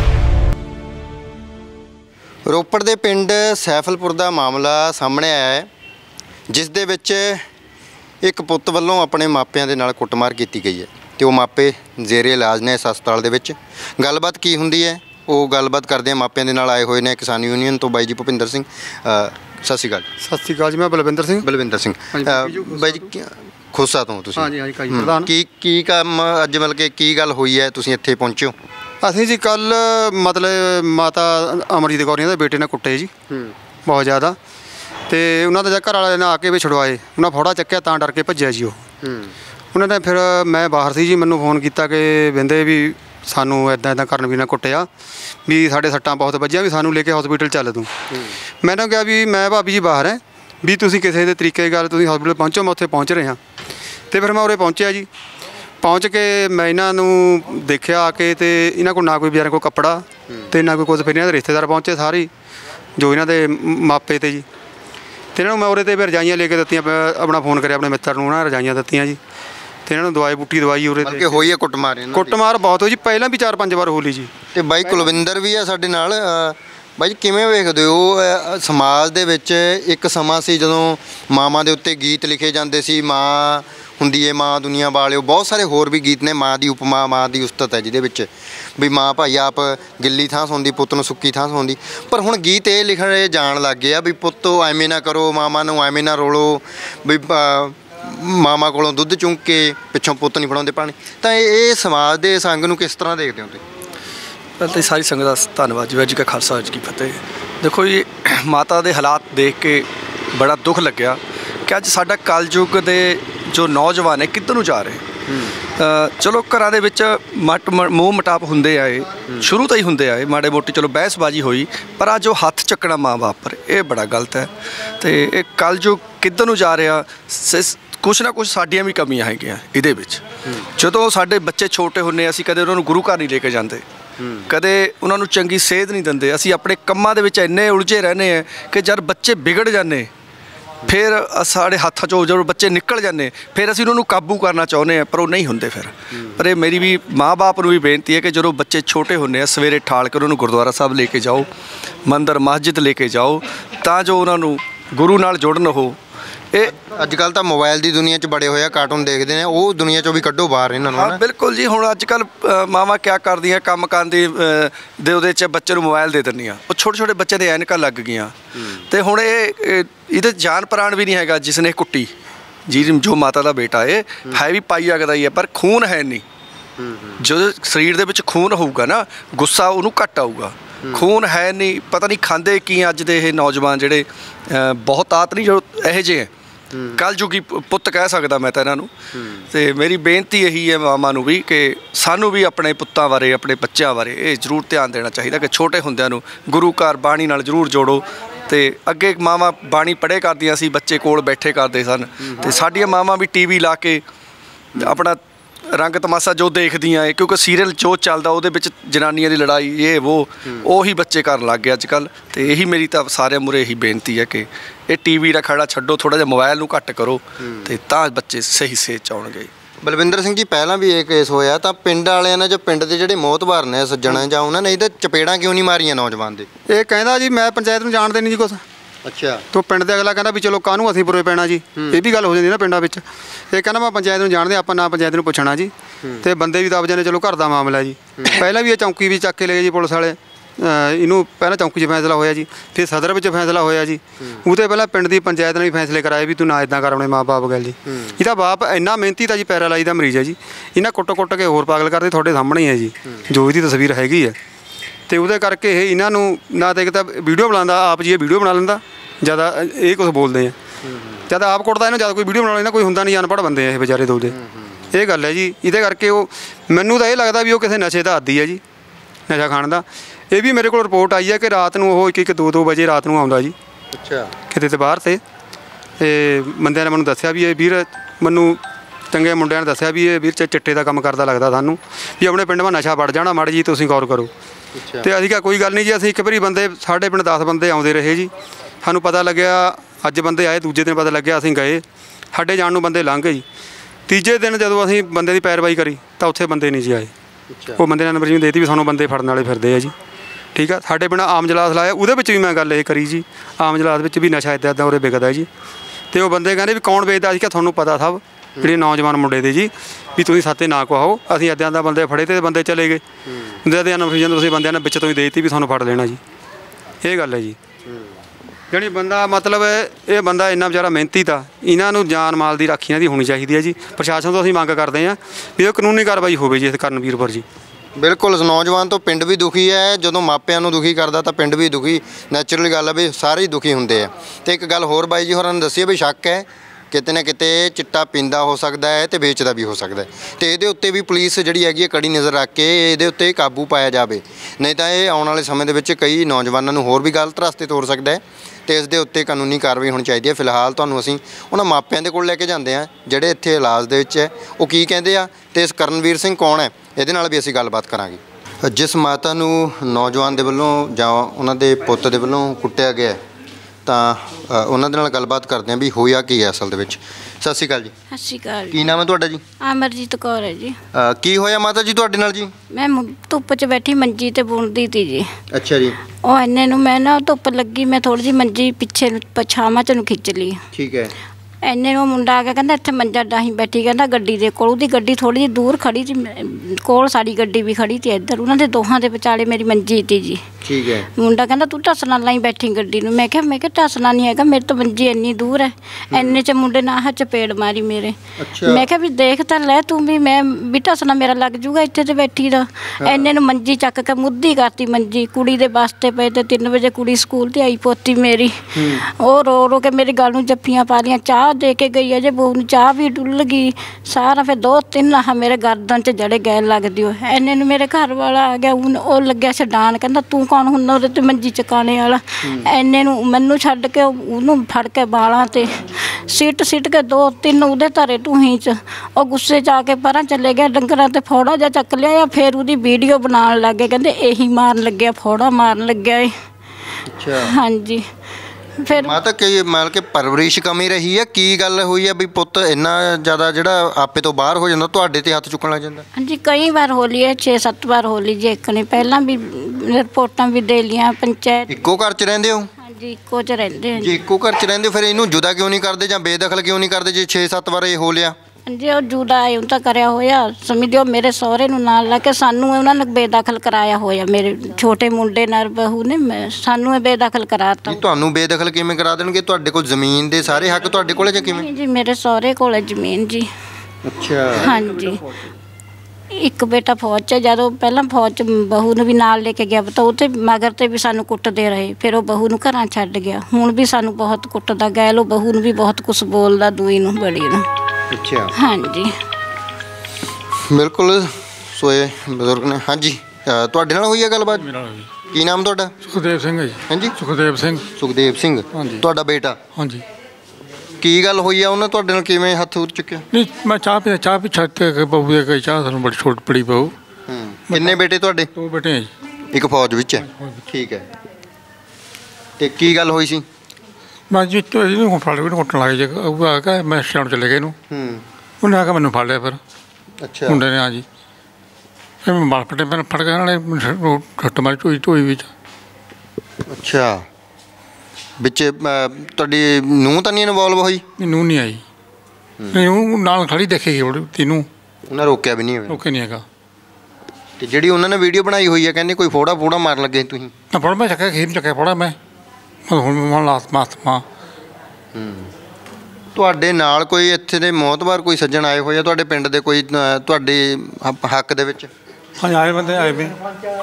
ਰੋਪੜ ਦੇ ਪਿੰਡ ਸੈਫਲਪੁਰ ਦਾ ਮਾਮਲਾ ਸਾਹਮਣੇ ਆਇਆ ਹੈ, ਜਿਸ ਦੇ ਵਿੱਚ ਇੱਕ ਪੁੱਤ ਵੱਲੋਂ ਆਪਣੇ ਮਾਪਿਆਂ ਦੇ ਨਾਲ ਕੁੱਟਮਾਰ ਕੀਤੀ ਗਈ ਹੈ ਤੇ ਉਹ ਮਾਪੇ ਜ਼ੇਰੇ ਇਲਾਜ ਨੇ ਇਸ ਹਸਪਤਾਲ ਦੇ ਵਿੱਚ। ਗੱਲਬਾਤ ਕੀ ਹੁੰਦੀ ਹੈ ਉਹ ਗੱਲਬਾਤ ਕਰਦੇ ਆ ਮਾਪਿਆਂ ਦੇ ਨਾਲ। ਆਏ ਹੋਏ ਨੇ ਕਿਸਾਨ ਯੂਨੀਅਨ ਤੋਂ ਬਾਈ ਜੀ ਭੁਪਿੰਦਰ ਸਿੰਘ। ਸਤਿ ਸ਼੍ਰੀ ਅਕਾਲ। ਸਤਿ ਸ਼੍ਰੀ ਅਕਾਲ ਜੀ, ਮੈਂ ਬਲਵਿੰਦਰ ਸਿੰਘ। ਬਲਵਿੰਦਰ ਸਿੰਘ ਬਾਈ ਜੀ ਖੋਸਾ ਤੋਂ ਤੁਸੀਂ? ਹਾਂਜੀ ਹਾਂਜੀ ਕਾਜੀ ਪ੍ਰਧਾਨ। ਕੀ ਕੀ ਕੰਮ ਅੱਜ ਮਤਲਬ ਕਿ ਕੀ ਗੱਲ ਹੋਈ ਹੈ, ਤੁਸੀਂ ਇੱਥੇ ਪਹੁੰਚੇ ਹੋ? ਅਸੀਂ ਜੀ ਕੱਲ ਮਤਲਬ ਮਾਤਾ ਅਮਰਜੀਤ ਕੌਰ ਦੇ ਬੇਟੇ ਨੇ ਕੁੱਟੇ ਜੀ ਬਹੁਤ ਜ਼ਿਆਦਾ, ਤੇ ਉਹਨਾਂ ਦਾ ਘਰ ਵਾਲੇ ਨੇ ਆ ਕੇ ਵੀ ਛੁਡਵਾਏ, ਉਹਨਾਂ ਫੋੜਾ ਚੱਕਿਆ ਤਾਂ ਡਰ ਕੇ ਭੱਜਿਆ ਜੀ ਉਹ। ਉਹਨਾਂ ਨੇ ਫਿਰ ਮੈਂ ਬਾਹਰ ਸੀ ਜੀ, ਮੈਨੂੰ ਫੋਨ ਕੀਤਾ ਕਿ ਕਹਿੰਦੇ ਵੀ ਸਾਨੂੰ ਇੱਦਾਂ ਇੱਦਾਂ ਕਰਨ ਵੀ ਨਾ ਕੁੱਟਿਆ, ਵੀ ਸਾਡੇ ਸੱਟਾਂ ਬਹੁਤ ਵੱਜੀਆਂ, ਵੀ ਸਾਨੂੰ ਲੈ ਕੇ ਹਸਪੀਟਲ ਚੱਲ ਤੂੰ। ਮੈਨੂੰ ਕਿਹਾ ਵੀ ਮੈਂ ਭਾਬੀ ਜੀ ਬਾਹਰ ਹੈ, ਵੀ ਤੁਸੀਂ ਕਿਸੇ ਦੇ ਤਰੀਕੇ ਦੀ ਗੱਲ ਤੁਸੀਂ ਹਸਪੀਟਲ ਪਹੁੰਚੋ, ਮੈਂ ਉੱਥੇ ਪਹੁੰਚ ਰਿਹਾ। ਅਤੇ ਫਿਰ ਮੈਂ ਉਰੇ ਪਹੁੰਚਿਆ ਜੀ। ਪਹੁੰਚ ਕੇ ਮੈਂ ਇਹਨਾਂ ਨੂੰ ਦੇਖਿਆ ਆ ਕੇ, ਅਤੇ ਇਹਨਾਂ ਕੋਲ ਨਾ ਕੋਈ ਵਿਚਾਰੇ ਕੋਲ ਕੱਪੜਾ ਅਤੇ ਨਾ ਕੋਈ ਕੁਝ। ਫਿਰ ਇਹਨਾਂ ਦੇ ਰਿਸ਼ਤੇਦਾਰ ਪਹੁੰਚੇ ਸਾਰੇ, ਜੋ ਇਹਨਾਂ ਦੇ ਮਾਪੇ ਤੇ ਜੀ। ਅਤੇ ਇਹਨਾਂ ਨੂੰ ਮੈਂ ਉਰੇ 'ਤੇ ਫਿਰ ਰਜਾਈਆਂ ਲੈ ਕੇ ਦਿੱਤੀਆਂ, ਆਪਣਾ ਫੋਨ ਕਰਿਆ ਆਪਣੇ ਮਿੱਤਰ ਨੂੰ, ਉਹਨਾਂ ਰਜਾਈਆਂ ਦਿੱਤੀਆਂ ਜੀ। ਅਤੇ ਇਹਨਾਂ ਨੂੰ ਦਵਾਈ ਬੂਟੀ ਦਵਾਈ ਉਰੇ ਤੇ ਹੋਈ ਹੈ ਕੁੱਟਮਾਰ? ਕੁੱਟਮਾਰ ਬਹੁਤ ਹੋਈ ਜੀ, ਪਹਿਲਾਂ ਵੀ ਚਾਰ ਪੰਜ ਵਾਰ ਹੋ ਲਈ ਜੀ। ਅਤੇ ਬਾਈ ਕੁਲਵਿੰਦਰ ਵੀ ਆ ਸਾਡੇ ਨਾਲ। ਬਾਈ ਜੀ ਕਿਵੇਂ ਵੇਖਦੇ ਹੋ ਸਮਾਜ ਦੇ ਵਿੱਚ ਇੱਕ ਸਮਾਂ ਸੀ ਜਦੋਂ ਮਾਵਾਂ ਦੇ ਉੱਤੇ ਗੀਤ ਲਿਖੇ ਜਾਂਦੇ ਸੀ, ਮਾਂ ਹੁੰਦੀ ਹੈ ਮਾਂ ਦੁਨੀਆ ਵਾਲਿਓ, ਬਹੁਤ ਸਾਰੇ ਹੋਰ ਵੀ ਗੀਤ ਨੇ, ਮਾਂ ਦੀ ਉਪਮਾ, ਮਾਂ ਦੀ ਉਸਤਤ ਹੈ, ਜਿਹਦੇ ਵਿੱਚ ਵੀ ਮਾਂ ਭਾਈ ਆਪ ਗਿੱਲੀ ਥਾਂ ਸੌਂਦੀ, ਪੁੱਤ ਨੂੰ ਸੁੱਕੀ ਥਾਂ ਸੌਂਦੀ। ਪਰ ਹੁਣ ਗੀਤ ਇਹ ਲਿਖਣੇ ਜਾਣ ਲੱਗ ਗਏ ਆ ਵੀ ਪੁੱਤੋ ਐਵੇਂ ਨਾ ਕਰੋ, ਮਾਵਾਂ ਨੂੰ ਐਵੇਂ ਨਾ ਰੋਲੋ, ਵੀ ਮਾਵਾਂ ਕੋਲੋਂ ਦੁੱਧ ਚੁੰਗ ਕੇ ਪਿੱਛੋਂ ਪੁੱਤ ਨਹੀਂ ਫੜਾਉਂਦੇ ਪਾਣੀ। ਤਾਂ ਇਹ ਸਮਾਜ ਦੇ ਸੰਗ ਨੂੰ ਕਿਸ ਤਰ੍ਹਾਂ ਦੇਖਦੇ ਹੋ ਤੁਸੀਂ? ਪਹਿਲਾਂ ਤਾਂ ਸਾਰੀ ਸੰਗਤ ਦਾ ਧੰਨਵਾਦ ਜੀ, ਵਾਹਿਗੁਰੂ ਜੀ ਕਾ ਖਾਲਸਾ ਵਾਹਿਗੁਰੂ ਜੀ ਕੀ ਫਤਿਹ। ਦੇਖੋ ਜੀ, ਮਾਤਾ ਦੇ ਹਾਲਾਤ ਦੇਖ ਕੇ ਬੜਾ ਦੁੱਖ ਲੱਗਿਆ ਕਿ ਅੱਜ ਸਾਡਾ ਕਲਯੁੱਗ ਦੇ ਜੋ ਨੌਜਵਾਨ ਹੈ ਕਿੱਧਰ ਨੂੰ ਜਾ ਰਹੇ। ਚਲੋ ਘਰਾਂ ਦੇ ਵਿੱਚ ਮਟ ਮੋਹ ਮਟਾਪ ਹੁੰਦੇ ਆਏ, ਸ਼ੁਰੂ ਤੋਂ ਹੀ ਹੁੰਦੇ ਆਏ, ਮਾੜੇ ਮੋਟੀ ਚਲੋ ਬਹਿਸਬਾਜ਼ੀ ਹੋਈ, ਪਰ ਅੱਜ ਉਹ ਹੱਥ ਚੱਕਣਾ ਮਾਂ ਬਾਪ ਪਰ ਇਹ ਬੜਾ ਗਲਤ ਹੈ। ਅਤੇ ਇਹ ਕਲਯੁੱਗ ਕਿੱਧਰ ਨੂੰ ਜਾ ਰਿਹਾ, ਕੁਛ ਨਾ ਕੁਛ ਸਾਡੀਆਂ ਵੀ ਕਮੀਆਂ ਹੈਗੀਆਂ ਇਹਦੇ ਵਿੱਚ। ਜਦੋਂ ਸਾਡੇ ਬੱਚੇ ਛੋਟੇ ਹੁੰਦੇ, ਅਸੀਂ ਕਦੇ ਉਹਨਾਂ ਨੂੰ ਗੁਰੂ ਘਰ ਨਹੀਂ ਲੈ ਕੇ ਜਾਂਦੇ, ਕਦੇ ਉਹਨਾਂ ਨੂੰ ਚੰਗੀ ਸੇਧ ਨਹੀਂ ਦਿੰਦੇ। ਅਸੀਂ ਆਪਣੇ ਕੰਮਾਂ ਦੇ ਵਿੱਚ ਇੰਨੇ ਉਲਝੇ ਰਹਿੰਦੇ ਹਾਂ ਕਿ ਜਦ ਬੱਚੇ ਵਿਗੜ ਜਾਂਦੇ, ਫਿਰ ਸਾਡੇ ਹੱਥਾਂ 'ਚੋਂ ਜਦੋਂ ਬੱਚੇ ਨਿਕਲ ਜਾਂਦੇ, ਫਿਰ ਅਸੀਂ ਉਹਨਾਂ ਨੂੰ ਕਾਬੂ ਕਰਨਾ ਚਾਹੁੰਦੇ ਹਾਂ, ਪਰ ਉਹ ਨਹੀਂ ਹੁੰਦੇ ਫਿਰ। ਪਰ ਇਹ ਮੇਰੀ ਵੀ ਮਾਂ ਬਾਪ ਨੂੰ ਵੀ ਬੇਨਤੀ ਹੈ ਕਿ ਜਦੋਂ ਬੱਚੇ ਛੋਟੇ ਹੁੰਦੇ ਆ, ਸਵੇਰੇ ਠਾਲ ਕੇ ਉਹਨਾਂ ਨੂੰ ਗੁਰਦੁਆਰਾ ਸਾਹਿਬ ਲੈ ਕੇ ਜਾਓ, ਮੰਦਰ ਮਸਜਿਦ ਲੈ ਕੇ ਜਾਓ, ਤਾਂ ਜੋ ਉਹਨਾਂ ਨੂੰ ਗੁਰੂ ਨਾਲ ਜੁੜਨ। ਉਹ ਇਹ ਅੱਜ ਕੱਲ੍ਹ ਤਾਂ ਮੋਬਾਈਲ ਦੀ ਦੁਨੀਆ 'ਚ ਬੜੇ ਹੋਏ ਆ, ਕਾਰਟੂਨ ਦੇਖਦੇ ਨੇ, ਉਹ ਦੁਨੀਆ 'ਚੋਂ ਵੀ ਕੱਢੋ ਬਾਹਰ ਇਹਨਾਂ ਨੂੰ। ਹਾਂ ਬਿਲਕੁਲ ਜੀ। ਹੁਣ ਅੱਜ ਕੱਲ੍ਹ ਮਾਵਾਂ ਕਿਆ ਕਰਦੀਆਂ, ਕੰਮ ਕਰਨ ਦੀ ਦੇ ਉਹਦੇ 'ਚ ਬੱਚੇ ਨੂੰ ਮੋਬਾਈਲ ਦੇ ਦਿੰਦੀਆਂ, ਉਹ ਛੋਟੇ ਛੋਟੇ ਬੱਚੇ ਦੇ ਐਨਕਾਂ ਲੱਗ ਗਈਆਂ। ਅਤੇ ਹੁਣ ਇਹ ਇਹਦੇ ਜਾਨ ਪ੍ਰਾਣ ਵੀ ਨਹੀਂ ਹੈਗਾ ਜਿਸ ਨੇ ਕੁੱਟੀ ਜੀ, ਜੋ ਮਾਤਾ ਦਾ ਬੇਟਾ ਇਹ ਹੈ ਵੀ ਪਾਈ ਲੱਗਦਾ ਹੀ ਹੈ, ਪਰ ਖੂਨ ਹੈ ਨਹੀਂ। ਜਦੋਂ ਸਰੀਰ ਦੇ ਵਿੱਚ ਖੂਨ ਹੋਊਗਾ ਨਾ, ਗੁੱਸਾ ਉਹਨੂੰ ਘੱਟ ਆਊਗਾ। ਖੂਨ ਹੈ ਨਹੀਂ, ਪਤਾ ਨਹੀਂ ਖਾਂਦੇ ਕੀ ਅੱਜ ਦੇ ਇਹ ਨੌਜਵਾਨ ਜਿਹੜੇ ਅ, ਬਹੁਤ ਆਤ ਨਹੀਂ ਜੋ ਇਹੋ ਜਿਹੇ ਹੈ। ਕਲਯੁਗੀ ਪੁੱਤ ਕਹਿ ਸਕਦਾ ਮੈਂ ਤਾਂ ਇਹਨਾਂ ਨੂੰ। ਤੇ ਮੇਰੀ ਬੇਨਤੀ ਇਹੀ ਹੈ ਮਾਵਾਂ ਨੂੰ ਵੀ ਕਿ ਸਾਨੂੰ ਵੀ ਆਪਣੇ ਪੁੱਤਾਂ ਬਾਰੇ, ਆਪਣੇ ਬੱਚਿਆਂ ਬਾਰੇ ਇਹ ਜ਼ਰੂਰ ਧਿਆਨ ਦੇਣਾ ਚਾਹੀਦਾ ਕਿ ਛੋਟੇ ਹੁੰਦਿਆਂ ਨੂੰ ਗੁਰੂ ਘਰ ਬਾਣੀ ਨਾਲ ਜ਼ਰੂਰ ਜੋੜੋ। ਤੇ ਅੱਗੇ ਮਾਵਾਂ ਬਾਣੀ ਪੜ੍ਹੇ ਕਰਦੀਆਂ ਸੀ, ਬੱਚੇ ਕੋਲ ਬੈਠੇ ਕਰਦੇ ਸਨ, ਤੇ ਸਾਡੀਆਂ ਮਾਵਾਂ ਵੀ ਟੀ ਵੀ ਲਾ ਕੇ ਆਪਣਾ ਰੰਗ ਤਮਾਸ਼ਾ ਜੋ ਦੇਖਦੀਆਂ ਹੈ, ਕਿਉਂਕਿ ਸੀਰੀਅਲ ਜੋ ਚੱਲਦਾ ਉਹਦੇ ਵਿੱਚ ਜਨਾਨੀਆਂ ਦੀ ਲੜਾਈ ਇਹ ਉਹ ਉਹੀ ਬੱਚੇ ਕਰਨ ਲੱਗ ਗਏ ਅੱਜ ਕੱਲ੍ਹ। ਤੇ ਇਹੀ ਮੇਰੀ ਤਾਂ ਸਾਰਿਆਂ ਮੂਹਰੇ ਇਹੀ ਬੇਨਤੀ ਹੈ ਕਿ ਇਹ ਟੀ ਵੀ ਦਾ ਖੜਾ ਛੱਡੋ, ਥੋੜ੍ਹਾ ਜਿਹਾ ਮੋਬਾਈਲ ਨੂੰ ਘੱਟ ਕਰੋ, ਤੇ ਤਾਂ ਬੱਚੇ ਸਹੀ ਸੇਧ 'ਚ ਆਉਣਗੇ। ਬਲਵਿੰਦਰ ਸਿੰਘ ਜੀ, ਪਹਿਲਾਂ ਵੀ ਇਹ ਕੇਸ ਹੋਇਆ ਤਾਂ ਪਿੰਡ ਵਾਲਿਆਂ ਨੇ, ਜੋ ਪਿੰਡ ਦੇ ਜਿਹੜੇ ਮੋਹਤਬਾਰ ਨੇ ਸੱਜਣ ਜਾਂ ਉਹਨਾਂ ਨੇ ਇਹਦੇ ਚਪੇੜਾਂ ਕਿਉਂ ਨਹੀਂ ਮਾਰੀਆਂ ਨੌਜਵਾਨ ਦੇ? ਇਹ ਕਹਿੰਦਾ ਜੀ ਮੈਂ ਪੰਚਾਇਤ ਨੂੰ ਜਾਣਦੇ ਨਹੀਂ ਜੀ ਕੁਛ। ਅੱਛਾ। ਤੋ ਪਿੰਡ ਦੇ ਅਗਲਾ ਕਹਿੰਦਾ ਵੀ ਚਲੋ ਕਾਹਨੂੰ ਅਸੀਂ ਬੁਰੇ ਪੈਣਾ ਜੀ, ਇਹ ਵੀ ਗੱਲ ਹੋ ਜਾਂਦੀ ਨਾ ਪਿੰਡਾਂ ਵਿੱਚ। ਇਹ ਕਹਿੰਦਾ ਮੈਂ ਪੰਚਾਇਤ ਨੂੰ ਜਾਣਦੇ, ਆਪਾਂ ਨਾ ਪੰਚਾਇਤ ਨੂੰ ਪੁੱਛਣਾ ਜੀ। ਤੇ ਬੰਦੇ ਵੀ ਦਬ ਜਾਂਦੇ, ਚਲੋ ਘਰ ਦਾ ਮਾਮਲਾ ਜੀ। ਪਹਿਲਾਂ ਵੀ ਇਹ ਚੌਂਕੀ ਵੀ ਚੱਕ ਕੇ ਲੈ ਗਏ ਜੀ ਪੁਲਿਸ ਵਾਲੇ। ਇਹਨੂੰ ਪਹਿਲਾਂ ਚੌਂਕੀ 'ਚ ਫੈਸਲਾ ਹੋਇਆ ਜੀ, ਫਿਰ ਸਦਰ ਵਿੱਚ ਫੈਸਲਾ ਹੋਇਆ ਜੀ। ਉਹਦੇ ਪਹਿਲਾਂ ਪਿੰਡ ਦੀ ਪੰਚਾਇਤ ਨੇ ਵੀ ਫੈਸਲੇ ਕਰਾਏ ਵੀ ਤੂੰ ਨਾ ਇੱਦਾਂ ਕਰ ਆਪਣੇ ਮਾਂ ਬਾਪ ਗੱਲ ਜੀ। ਇਹਦਾ ਬਾਪ ਇੰਨਾ ਮਿਹਨਤੀ ਤਾਂ ਜੀ, ਪੈਰਾਲਾਈਜ਼ ਦਾ ਮਰੀਜ਼ ਹੈ ਜੀ। ਇਹਨਾਂ ਕੁੱਟ ਕੁੱਟ ਕੇ ਹੋਰ ਪਾਗਲ ਕਰਦੇ, ਤੁਹਾਡੇ ਸਾਹਮਣੇ ਹੀ ਹੈ ਜੀ ਜੋ ਇਹਦੀ ਤਸਵੀਰ ਹੈਗੀ ਹੈ। ਤੇ ਉਹਦੇ ਕਰਕੇ ਇਹ ਇਹਨਾਂ ਨੂੰ ਨਾ ਤਾਂ ਇੱਕ ਤਾਂ ਵੀਡੀਓ ਬਣਾਉਂਦਾ ਆਪ ਜੀ, ਇਹ ਵੀਡੀਓ ਬਣਾ ਲੈਂਦਾ ਜ਼ਿਆਦਾ ਇਹ ਕੁਛ ਬੋਲਦੇ ਆ, ਜਦ ਆਪ ਕੁੱਟਦਾ ਇਹਨੂੰ ਜਦ ਕੋਈ ਵੀਡੀਓ ਬਣਾ ਲੈਂਦਾ। ਕੋਈ ਹੁੰਦਾ ਨਹੀਂ, ਅਨਪੜ੍ਹ ਬੰਦੇ ਆ ਇਹ ਵਿਚਾਰੇ ਦੋਦੇ। ਇਹ ਗੱਲ ਹੈ ਜੀ। ਇਹਦੇ ਕਰਕੇ ਉਹ ਮੈਨੂੰ ਤਾਂ ਇਹ ਲੱਗਦਾ ਵੀ ਉਹ ਕਿਸੇ ਨਸ਼ੇ ਦਾ ਆਦੀ ਹੈ ਜੀ, ਨਸ਼ਾ ਖਾਣ ਦਾ। ਇਹ ਵੀ ਮੇਰੇ ਕੋਲ ਰਿਪੋਰਟ ਆਈ ਹੈ ਕਿ ਰਾਤ ਨੂੰ ਉਹ ਇੱਕ ਇੱਕ ਦੋ ਦੋ ਵਜੇ ਰਾਤ ਨੂੰ ਆਉਂਦਾ ਜੀ। ਅੱਛਾ। ਕਿਤੇ ਤੇ ਬਾਹਰ ਤੇ ਇਹ ਬੰਦਿਆਂ ਨੇ ਮੈਨੂੰ ਦੱਸਿਆ ਵੀ ਇਹ ਵੀਰ, ਮੈਨੂੰ ਚੰਗੇ ਮੁੰਡਿਆਂ ਨੇ ਦੱਸਿਆ ਵੀ ਇਹ ਵੀਰ ਚ ਚਿੱਟੇ ਦਾ ਕੰਮ ਕਰਦਾ ਲੱਗਦਾ ਸਾਨੂੰ, ਵੀ ਆਪਣੇ ਪਿੰਡ ਮਾ ਨਸ਼ਾ ਵੜ ਜਾਣਾ ਮਾੜੀ ਜੀ, ਤੁਸੀਂ ਗੌਰ ਕਰੋ। ਤੇ ਅਸੀਂ ਕਿਹਾ ਕੋਈ ਗੱਲ ਨਹੀਂ ਜੀ। ਅਸੀਂ ਇੱਕ ਵਾਰੀ ਬੰਦੇ, ਸਾਡੇ ਪਿੰਡ ਦਸ ਬੰਦੇ ਆਉਂਦੇ ਰਹੇ ਜੀ। ਸਾਨੂੰ ਪਤਾ ਲੱਗਿਆ, ਅੱਜ ਬੰਦੇ ਆਏ, ਦੂਜੇ ਦਿਨ ਪਤਾ ਲੱਗਿਆ, ਅਸੀਂ ਗਏ, ਸਾਡੇ ਜਾਣ ਨੂੰ ਬੰਦੇ ਲੰਘ ਗਏ ਜੀ। ਤੀਜੇ ਦਿਨ ਜਦੋਂ ਅਸੀਂ ਬੰਦੇ ਦੀ ਪੈਰਵਾਈ ਕਰੀ ਤਾਂ ਉੱਥੇ ਬੰਦੇ ਨਹੀਂ ਜੀ ਆਏ। ਉਹ ਬੰਦੇ ਨੇ ਨੰਬਰ ਜੀ ਦੇਤੀ ਵੀ ਸਾਨੂੰ ਬੰਦੇ ਫੜਨ ਵਾਲੇ ਫਿਰਦੇ ਆ ਜੀ। ਠੀਕ ਆ। ਸਾਡੇ ਪਿੰਡ ਆਮ ਜਲਾਸ ਲਾਇਆ, ਉਹਦੇ ਵਿੱਚ ਵੀ ਮੈਂ ਗੱਲ ਇਹ ਕਰੀ ਜੀ, ਆਮ ਜਲਾਸ ਵਿੱਚ ਵੀ ਨਸ਼ਾ ਇੱਦਾਂ ਇੱਦਾਂ ਉਰੇ ਵਿਕਦਾ ਜੀ। ਤੇ ਉਹ ਬੰਦੇ ਕਹਿੰਦੇ ਵੀ ਕੌਣ ਵੇਚਦਾ? ਅਸੀਂ ਕਿਹਾ ਤੁਹਾਨੂੰ ਪਤਾ ਸਭ, ਜਿਹੜੇ ਨੌਜਵਾਨ ਮੁੰਡੇ ਦੇ ਜੀ, ਵੀ ਤੁਸੀਂ ਸਾਤੇ ਨਾ ਕਹਾਓ। ਅਸੀਂ ਇੱਦਾਂ ਦਾ ਬੰਦੇ ਫੜੇ ਤੇ ਬੰਦੇ ਚਲੇ ਗਏ। ਬੰਦੇ ਦੇ ਨੰਬਰ ਤੁਸੀਂ ਬੰਦਿਆਂ ਨੇ ਵਿੱਚ ਤੋਂ ਹੀ ਦੇ ਦਿੱਤੀ ਵੀ ਤੁਹਾਨੂੰ ਫੜ ਲੈਣਾ ਜੀ। ਇਹ ਗੱਲ ਹੈ ਜੀ। ਜਿਹੜੀ ਬੰਦਾ ਮਤਲਬ ਇਹ ਬੰਦਾ ਇੰਨਾ ਵਿਚਾਰਾ ਮਿਹਨਤੀ ਤਾਂ, ਇਹਨਾਂ ਨੂੰ ਜਾਨ ਮਾਲ ਦੀ ਰਾਖੀ ਇਹਨਾਂ ਦੀ ਹੋਣੀ ਚਾਹੀਦੀ ਹੈ ਜੀ। ਪ੍ਰਸ਼ਾਸਨ ਤੋਂ ਅਸੀਂ ਮੰਗ ਕਰਦੇ ਹਾਂ ਵੀ ਇਹ ਕਾਨੂੰਨੀ ਕਾਰਵਾਈ ਹੋਵੇ ਜੀ ਇਸ ਕਰਨਵੀਰ ਪਰ ਜੀ। ਬਿਲਕੁਲ। ਇਸ ਨੌਜਵਾਨ ਤੋਂ ਪਿੰਡ ਵੀ ਦੁਖੀ ਹੈ। ਜਦੋਂ ਮਾਪਿਆਂ ਨੂੰ ਦੁਖੀ ਕਰਦਾ ਤਾਂ ਪਿੰਡ ਵੀ ਦੁਖੀ, ਨੈਚੁਰਲ ਗੱਲ ਹੈ ਵੀ ਸਾਰੇ ਹੀ ਦੁਖੀ ਹੁੰਦੇ ਆ। ਤੇ ਇੱਕ ਗੱਲ ਹੋਰ ਬਾਈ ਜੀ ਹੋਰਾਂ ਨੇ ਦੱਸੀ ਵੀ ਸ਼ੱਕ ਹੈ ਕਿਤੇ ਨਾ ਕਿਤੇ ਚਿੱਟਾ ਪੀਂਦਾ ਹੋ ਸਕਦਾ ਹੈ ਤੇ ਵੇਚਦਾ ਵੀ ਹੋ ਸਕਦਾ ਹੈ। ਤੇ ਇਹਦੇ ਉੱਤੇ ਵੀ ਪੁਲਿਸ ਜਿਹੜੀ ਹੈਗੀ ਹੈ ਕੜੀ ਨਜ਼ਰ ਰੱਖ ਕੇ ਇਹਦੇ ਉੱਤੇ ਕਾਬੂ ਪਾਇਆ ਜਾਵੇ, ਨਹੀਂ ਤਾਂ ਇਹ ਆਉਣ ਵਾਲੇ ਸਮੇਂ ਦੇ ਵਿੱਚ ਕਈ ਨੌਜਵਾਨਾਂ ਨੂੰ ਹੋਰ ਵੀ ਗਲਤ ਰਸਤੇ ਤੋਰ ਸਕਦਾ ਹੈ। ਤੇ ਇਸ ਦੇ ਉੱਤੇ ਕਾਨੂੰਨੀ ਕਾਰਵਾਈ ਹੋਣੀ ਚਾਹੀਦੀ ਹੈ। ਫਿਲਹਾਲ ਤੁਹਾਨੂੰ ਅਸੀਂ ਉਹਨਾਂ ਮਾਪਿਆਂ ਦੇ ਕੋਲ ਲੈ ਕੇ ਜਾਂਦੇ ਹਾਂ ਜਿਹੜੇ ਇੱਥੇ ਇਲਾਜ ਦੇ ਵਿੱਚ ਹੈ, ਉਹ ਕੀ ਕਹਿੰਦੇ ਆ ਤੇ ਇਸ ਕਰਨਵੀਰ ਸਿੰਘ ਕੌਣ ਹੈ, ਇਹਦੇ ਨਾਲ ਵੀ ਅਸੀਂ ਗੱਲਬਾਤ ਕਰਾਂਗੇ। ਜਿਸ ਮਾਤਾ ਨੂੰ ਨੌਜਵਾਨ ਦੇ ਵੱਲੋਂ ਜਾਂ ਉਹਨਾਂ ਦੇ ਪੁੱਤ ਦੇ ਵੱਲੋਂ ਕੁੱਟਿਆ ਗਿਆ ਤਾਂ ਉਹਨਾਂ ਦੇ ਨਾਲ ਗੱਲਬਾਤ ਕਰਦੇ ਹਾਂ ਵੀ ਹੋਇਆ ਕੀ ਹੈ ਅਸਲ ਦੇ ਵਿੱਚ। ਸਤਿ ਸ਼੍ਰੀ ਅਕਾਲ ਜੀ। ਸਤਿ ਸ਼੍ਰੀ ਅਕਾਲ। ਕੀ ਨਾਮ ਹੈ ਤੁਹਾਡਾ ਜੀ? ਅਮਰਜੀਤ ਕੌਰ ਹੈ ਜੀ। ਕੀ ਹੋਇਆ ਮਾਤਾ ਜੀ ਤੁਹਾਡੇ ਨਾਲ ਜੀ? ਮੈਂ ਮੁ- ਧੁੱਪ 'ਚ ਬੈਠੀ ਮੰਜੀ ਤੇ ਬੁਣਦੀ ਤੀ ਜੀ। ਅੱਛਾ ਜੀ। ਉਹ ਇੰਨੇ ਨੂੰ ਮੈਂ ਨਾ ਧੁੱਪ ਲੱਗੀ, ਮੈਂ ਥੋੜ੍ਹੀ ਜਿਹੀ ਮੰਜੀ ਪਿੱਛੇ ਨੂੰ ਪਛਾਵਾਂ 'ਚ ਨੂੰ ਖਿੱਚ ਲਈ। ਠੀਕ ਹੈ। ਇੰਨੇ ਨੂੰ ਮੁੰਡਾ ਆ ਕੇ ਕਹਿੰਦਾ ਇੱਥੇ ਮੰਜਾ ਡਾਹੀਂ ਬੈਠੀ, ਕਹਿੰਦਾ ਗੱਡੀ ਦੇ ਕੋਲ। ਉਹਦੀ ਗੱਡੀ ਥੋੜ੍ਹੀ ਜਿਹੀ ਦੂਰ ਖੜੀ ਸੀ, ਕੋਲ ਸਾਡੀ ਗੱਡੀ ਵੀ ਖੜੀ ਸੀ ਇੱਧਰ। ਉਹਨਾਂ ਦੇ ਦੋਹਾਂ ਦੇ ਵਿਚਾਲੇ ਮੇਰੀ ਮੰਜੀ ਤੀ ਜੀ। ਠੀਕ ਹੈ। ਮੁੰਡਾ ਕਹਿੰਦਾ ਤੂੰ ਢਸਣਾ ਲਾਈ ਬੈਠੀ ਗੱਡੀ ਨੂੰ। ਮੈਂ ਕਿਹਾ ਮੈਂ ਕਿਹਾ ਢਸਣਾ ਨਹੀਂ ਹੈਗਾ, ਮੇਰੇ ਤੋਂ ਮੰਜੀ ਇੰਨੀ ਦੂਰ ਹੈ। ਇੰਨੇ 'ਚ ਮੁੰਡੇ ਨੇ ਆਹ ਚਪੇੜ ਮਾਰੀ ਮੇਰੇ। ਮੈਂ ਕਿਹਾ ਵੀ ਦੇਖ ਤਾਂ ਲੈ ਤੂੰ ਵੀ, ਮੈਂ ਵੀ ਢਸਣਾ ਮੇਰਾ ਲੱਗ ਜੂਗਾ ਇੱਥੇ ਤੇ ਬੈਠੀ ਦਾ। ਇੰਨੇ ਨੂੰ ਮੰਜੀ ਚੱਕ ਕੇ ਮੁੱਧੀ ਕਰਤੀ ਮੰਜੀ। ਕੁੜੀ ਦੇ ਵਾਸਤੇ ਪਏ ਤੇ ਤਿੰਨ ਵਜੇ ਕੁੜੀ ਸਕੂਲ ਤੇ ਆਈ, ਪੋਤੀ ਮੇਰੀ। ਉਹ ਰੋ ਰੋ ਕੇ ਮੇਰੇ ਗਲ ਨੂੰ ਜੱਫੀਆਂ ਪਾ ਲਈਆਂ। ਚਾਹ ਦੇ ਕੇ ਗਈ ਅਜੇ ਬਹੂ ਨੂੰ, ਚਾਹ ਵੀ ਡੁੱਲ ਗਈ ਸਾਰਾ। ਫਿਰ ਦੋ ਤਿੰਨ ਆਹ ਮੇਰੇ ਗਰਦਨ 'ਚ ਜੜੇ ਗਏ ਲੱਗਦੀ। ਉਹ ਇੰਨੇ ਨੂੰ ਮੇਰੇ ਘਰ ਵਾਲਾ ਆ ਗਿਆ, ਉਹ ਲੱਗਿਆ ਛਡਾਣ, ਕਹਿੰਦਾ ਤੂੰ ਕੌਣ ਹੁੰਦਾ ਉਹਦੇ 'ਤੇ ਮੰਜੀ ਚਕਾਣੇ ਵਾਲਾ। ਇੰਨੇ ਨੂੰ ਮੈਨੂੰ ਛੱਡ ਕੇ ਉਹਨੂੰ ਫੜ ਕੇ ਬਾਲਾਂ 'ਤੇ ਸਿੱਟ ਸਿੱਟ ਕੇ ਦੋ ਤਿੰਨ ਉਹਦੇ ਧਰੇ ਢੂਹੀ 'ਚ। ਉਹ ਗੁੱਸੇ 'ਚ ਆ ਕੇ ਪਰਾਂ ਚਲੇ ਗਿਆ, ਡੰਗਰਾਂ 'ਤੇ ਫੌੜਾ ਜਿਹਾ ਚੱਕ ਲਿਆ। ਫਿਰ ਉਹਦੀ ਵੀਡੀਓ ਬਣਾਉਣ ਲੱਗ ਗਏ, ਕਹਿੰਦੇ ਇਹੀ ਮਾਰਨ ਲੱਗਿਆ, ਫੌੜਾ ਮਾਰਨ ਲੱਗਿਆ ਏ। ਅੱਛਾ। ਹਾਂਜੀ। ਫਿਰ ਮਾਤਾ ਕੀ ਮਤਲਬ ਕਿ ਪਰਵਰਿਸ਼ ਕਮੀ ਰਹੀ ਹੈ? ਕੀ ਗੱਲ ਹੋਈ ਹੈ ਵੀ ਪੁੱਤ ਇੰਨਾ ਜ਼ਿਆਦਾ ਜਿਹੜਾ ਆਪੇ ਤੋਂ ਬਾਹਰ ਹੋ ਜਾਂਦਾ, ਤੁਹਾਡੇ ਤੇ ਹੱਥ ਚੁੱਕਣ ਲੱਗ ਜਾਂਦਾ? ਹਾਂਜੀ, ਕਈ ਵਾਰ ਹੋਲੀ ਹੈ, ਛੇ ਸੱਤ ਵਾਰ ਹੋਲੀ ਜੀ। ਇੱਕ ਨੇ ਪਹਿਲਾਂ ਵੀ ਰਿਪੋਰਟਾਂ ਵੀ ਦੇ ਲਈਆਂ ਪੰਚਾਇਤ। ਇੱਕੋ ਘਰ 'ਚ ਰਹਿੰਦੇ ਹੋ? ਹਾਂਜੀ, ਇੱਕੋ 'ਚ ਰਹਿੰਦੇ ਹਾਂ ਜੇ ਇੱਕੋ ਘਰ 'ਚ ਰਹਿੰਦੇ ਫਿਰ ਇਹਨੂੰ ਜੁਦਾ ਕਿਉਂ ਨਹੀਂ ਕਰਦੇ ਜਾਂ ਬੇਦਖਲ ਕਿਉਂ ਨਹੀਂ ਕਰਦੇ ਜੇ ਛੇ ਸੱਤ ਵਾਰ ਇਹ ਹੋ ਲਿਆ? ਜੀ। ਉਹ ਜੂਦਾ ਉਹ ਤਾਂ ਕਰਿਆ ਹੋਇਆ, ਸਮਝਿਓ ਮੇਰੇ ਸਹੁਰੇ ਨੂੰ ਨਾਲ ਲਾ ਕੇ ਸਾਨੂੰ ਉਹਨਾਂ ਨੇ ਬੇਦਖਲ ਕਰਾਇਆ ਹੋਇਆ। ਮੇਰੇ ਛੋਟੇ ਮੁੰਡੇ ਨਾਲ ਬਹੂ ਨੇ ਮੈਂ ਸਾਨੂੰ ਇਹ ਬੇਦਖਲ ਕਰਾਤਾ। ਤੁਹਾਨੂੰ ਬੇਦਖਲ ਕਿਵੇਂ ਕਰਾ ਦੇਣਗੇ? ਤੁਹਾਡੇ ਕੋਲ ਜ਼ਮੀਨ ਦੇ ਸਾਰੇ ਹੱਕ ਤੁਹਾਡੇ ਕੋਲ ਜਾਂ ਕਿਵੇਂ? ਜੀ ਮੇਰੇ ਸਹੁਰੇ ਕੋਲ ਹੈ ਜ਼ਮੀਨ ਜੀ। ਅੱਛਾ। ਹਾਂਜੀ। ਇੱਕ ਬੇਟਾ ਫੌਜ 'ਚ, ਜਦੋਂ ਪਹਿਲਾਂ ਫੌਜ 'ਚ ਬਹੂ ਨੂੰ ਵੀ ਨਾਲ ਲੈ ਕੇ ਗਿਆ ਤਾਂ ਉਹ 'ਤੇ ਮਗਰ 'ਤੇ ਵੀ ਸਾਨੂੰ ਕੁੱਟਦੇ ਰਹੇ। ਫਿਰ ਉਹ ਬਹੂ ਨੂੰ ਘਰਾਂ ਛੱਡ ਗਿਆ। ਹੁਣ ਵੀ ਸਾਨੂੰ ਬਹੁਤ ਕੁੱਟਦਾ, ਗੈਲ ਉਹ ਬਹੂ ਨੂੰ ਵੀ ਬਹੁਤ ਕੁਛ ਬੋਲਦਾ, ਦੂਈ ਨੂੰ, ਬੜੀ ਨੂੰ। ਅੱਛਾ, ਹਾਂਜੀ ਬਿਲਕੁਲ। ਸੋ ਇਹ ਬਜ਼ੁਰਗ ਨੇ। ਹਾਂਜੀ, ਅ, ਤੁਹਾਡੇ ਨਾਲ ਹੋਈ ਹੈ ਗੱਲਬਾਤ? ਕੀ ਨਾਮ ਤੁਹਾਡਾ? ਸੁਖਦੇਵ ਸਿੰਘ ਹੈ ਜੀ। ਹਾਂਜੀ, ਸੁਖਦੇਵ ਸਿੰਘ। ਸੁਖਦੇਵ ਸਿੰਘ, ਹਾਂਜੀ। ਤੁਹਾਡਾ ਬੇਟਾ? ਹਾਂਜੀ। ਕੀ ਗੱਲ ਹੋਈ ਆ? ਉਹਨੇ ਤੁਹਾਡੇ ਨਾਲ ਕਿਵੇਂ ਹੱਥ ਉੱਤ ਚੁੱਕਿਆ? ਨਹੀਂ, ਮੈਂ ਚਾਹ ਪੀ ਚਾਹ ਪੀ ਛੱਡ ਕੇ ਬਹੂ ਦੇ ਗਈ ਚਾਹ, ਸਾਨੂੰ ਬੜੀ ਛੋਟ ਪੜੀ ਬਹੂ। ਹੂੰ। ਕਿੰਨੇ ਬੇਟੇ ਤੁਹਾਡੇ? ਦੋ ਬੇਟੇ ਹੈ ਜੀ। ਇੱਕ ਫੌਜ ਵਿੱਚ ਹੈ? ਠੀਕ ਹੈ। ਤੇ ਕੀ ਗੱਲ ਹੋਈ ਸੀ? ਮੈਂ ਜੀ ਇਹਨੂੰ ਫੜ ਕੇ ਕੁੱਟਣ ਲੱਗ ਜੇ, ਉਹ ਆ ਕੇ ਮੈਂ ਸ਼ਾਮ ਚਲੇ ਗਏ ਇਹਨੂੰ। ਹੂੰ। ਉਹਨੇ ਆ ਕੇ ਮੈਨੂੰ ਫੜ ਲਿਆ ਫਿਰ ਅੱਛਾ। ਮੁੰਡੇ ਨੇ। ਹਾਂਜੀ। ਫਿਰ ਮੈਂ ਮਾਰ ਪੱਟੇ ਮੈਨੂੰ ਫੜ ਕੇ ਨਾਲੇ ਛੱਟ ਮਾਰੀ ਢੋਈ ਢੋਈ ਵਿੱਚ। ਅੱਛਾ, ਵਿੱਚ ਤੁਹਾਡੀ ਨੂੰਹ ਤਾਂ ਨਹੀਂ ਇਨਵੋਲਵ ਹੋਈ? ਨੂੰਹ ਨਹੀਂ ਆਈ। ਨਹੀਂ, ਉਹ ਨਾਲ ਖੜੀ ਦੇਖੇਗੀ ਬੜੀ ਤੀਨੂੰ। ਉਹਨਾਂ ਰੋਕਿਆ ਵੀ ਨਹੀਂ ਹੋਵੇ? ਰੋਕੇ ਨਹੀਂ ਹੈਗਾ। ਤੇ ਜਿਹੜੀ ਉਹਨਾਂ ਨੇ ਵੀਡੀਓ ਬਣਾਈ ਹੋਈ ਹੈ, ਕਹਿੰਦੇ ਕੋਈ ਫੋੜਾ ਫੋੜਾ ਮਾਰਨ ਲੱਗੇ ਤੁਸੀਂ? ਨਾ ਫੜ, ਮੈਂ ਚੱਕਿਆ ਖੀਰ ਚੱਕਿਆ ਫੋੜਾ ਮੈਂ। ਹੁਣ ਮਨ ਲਾਤ ਮਾਤਮਾ। ਹੂੰ। ਤੁਹਾਡੇ ਨਾਲ ਕੋਈ ਇੱਥੇ ਦੇ ਮੌਤਬਾਰ ਕੋਈ ਸੱਜਣ ਆਏ ਹੋਏ ਆ ਤੁਹਾਡੇ ਪਿੰਡ ਦੇ, ਕੋਈ ਅ, ਤੁਹਾਡੇ ਹ- ਹੱਕ ਦੇ ਵਿੱਚ? ਹਾਂ, ਆਏ ਬੰਦੇ ਆਏ ਵੀ।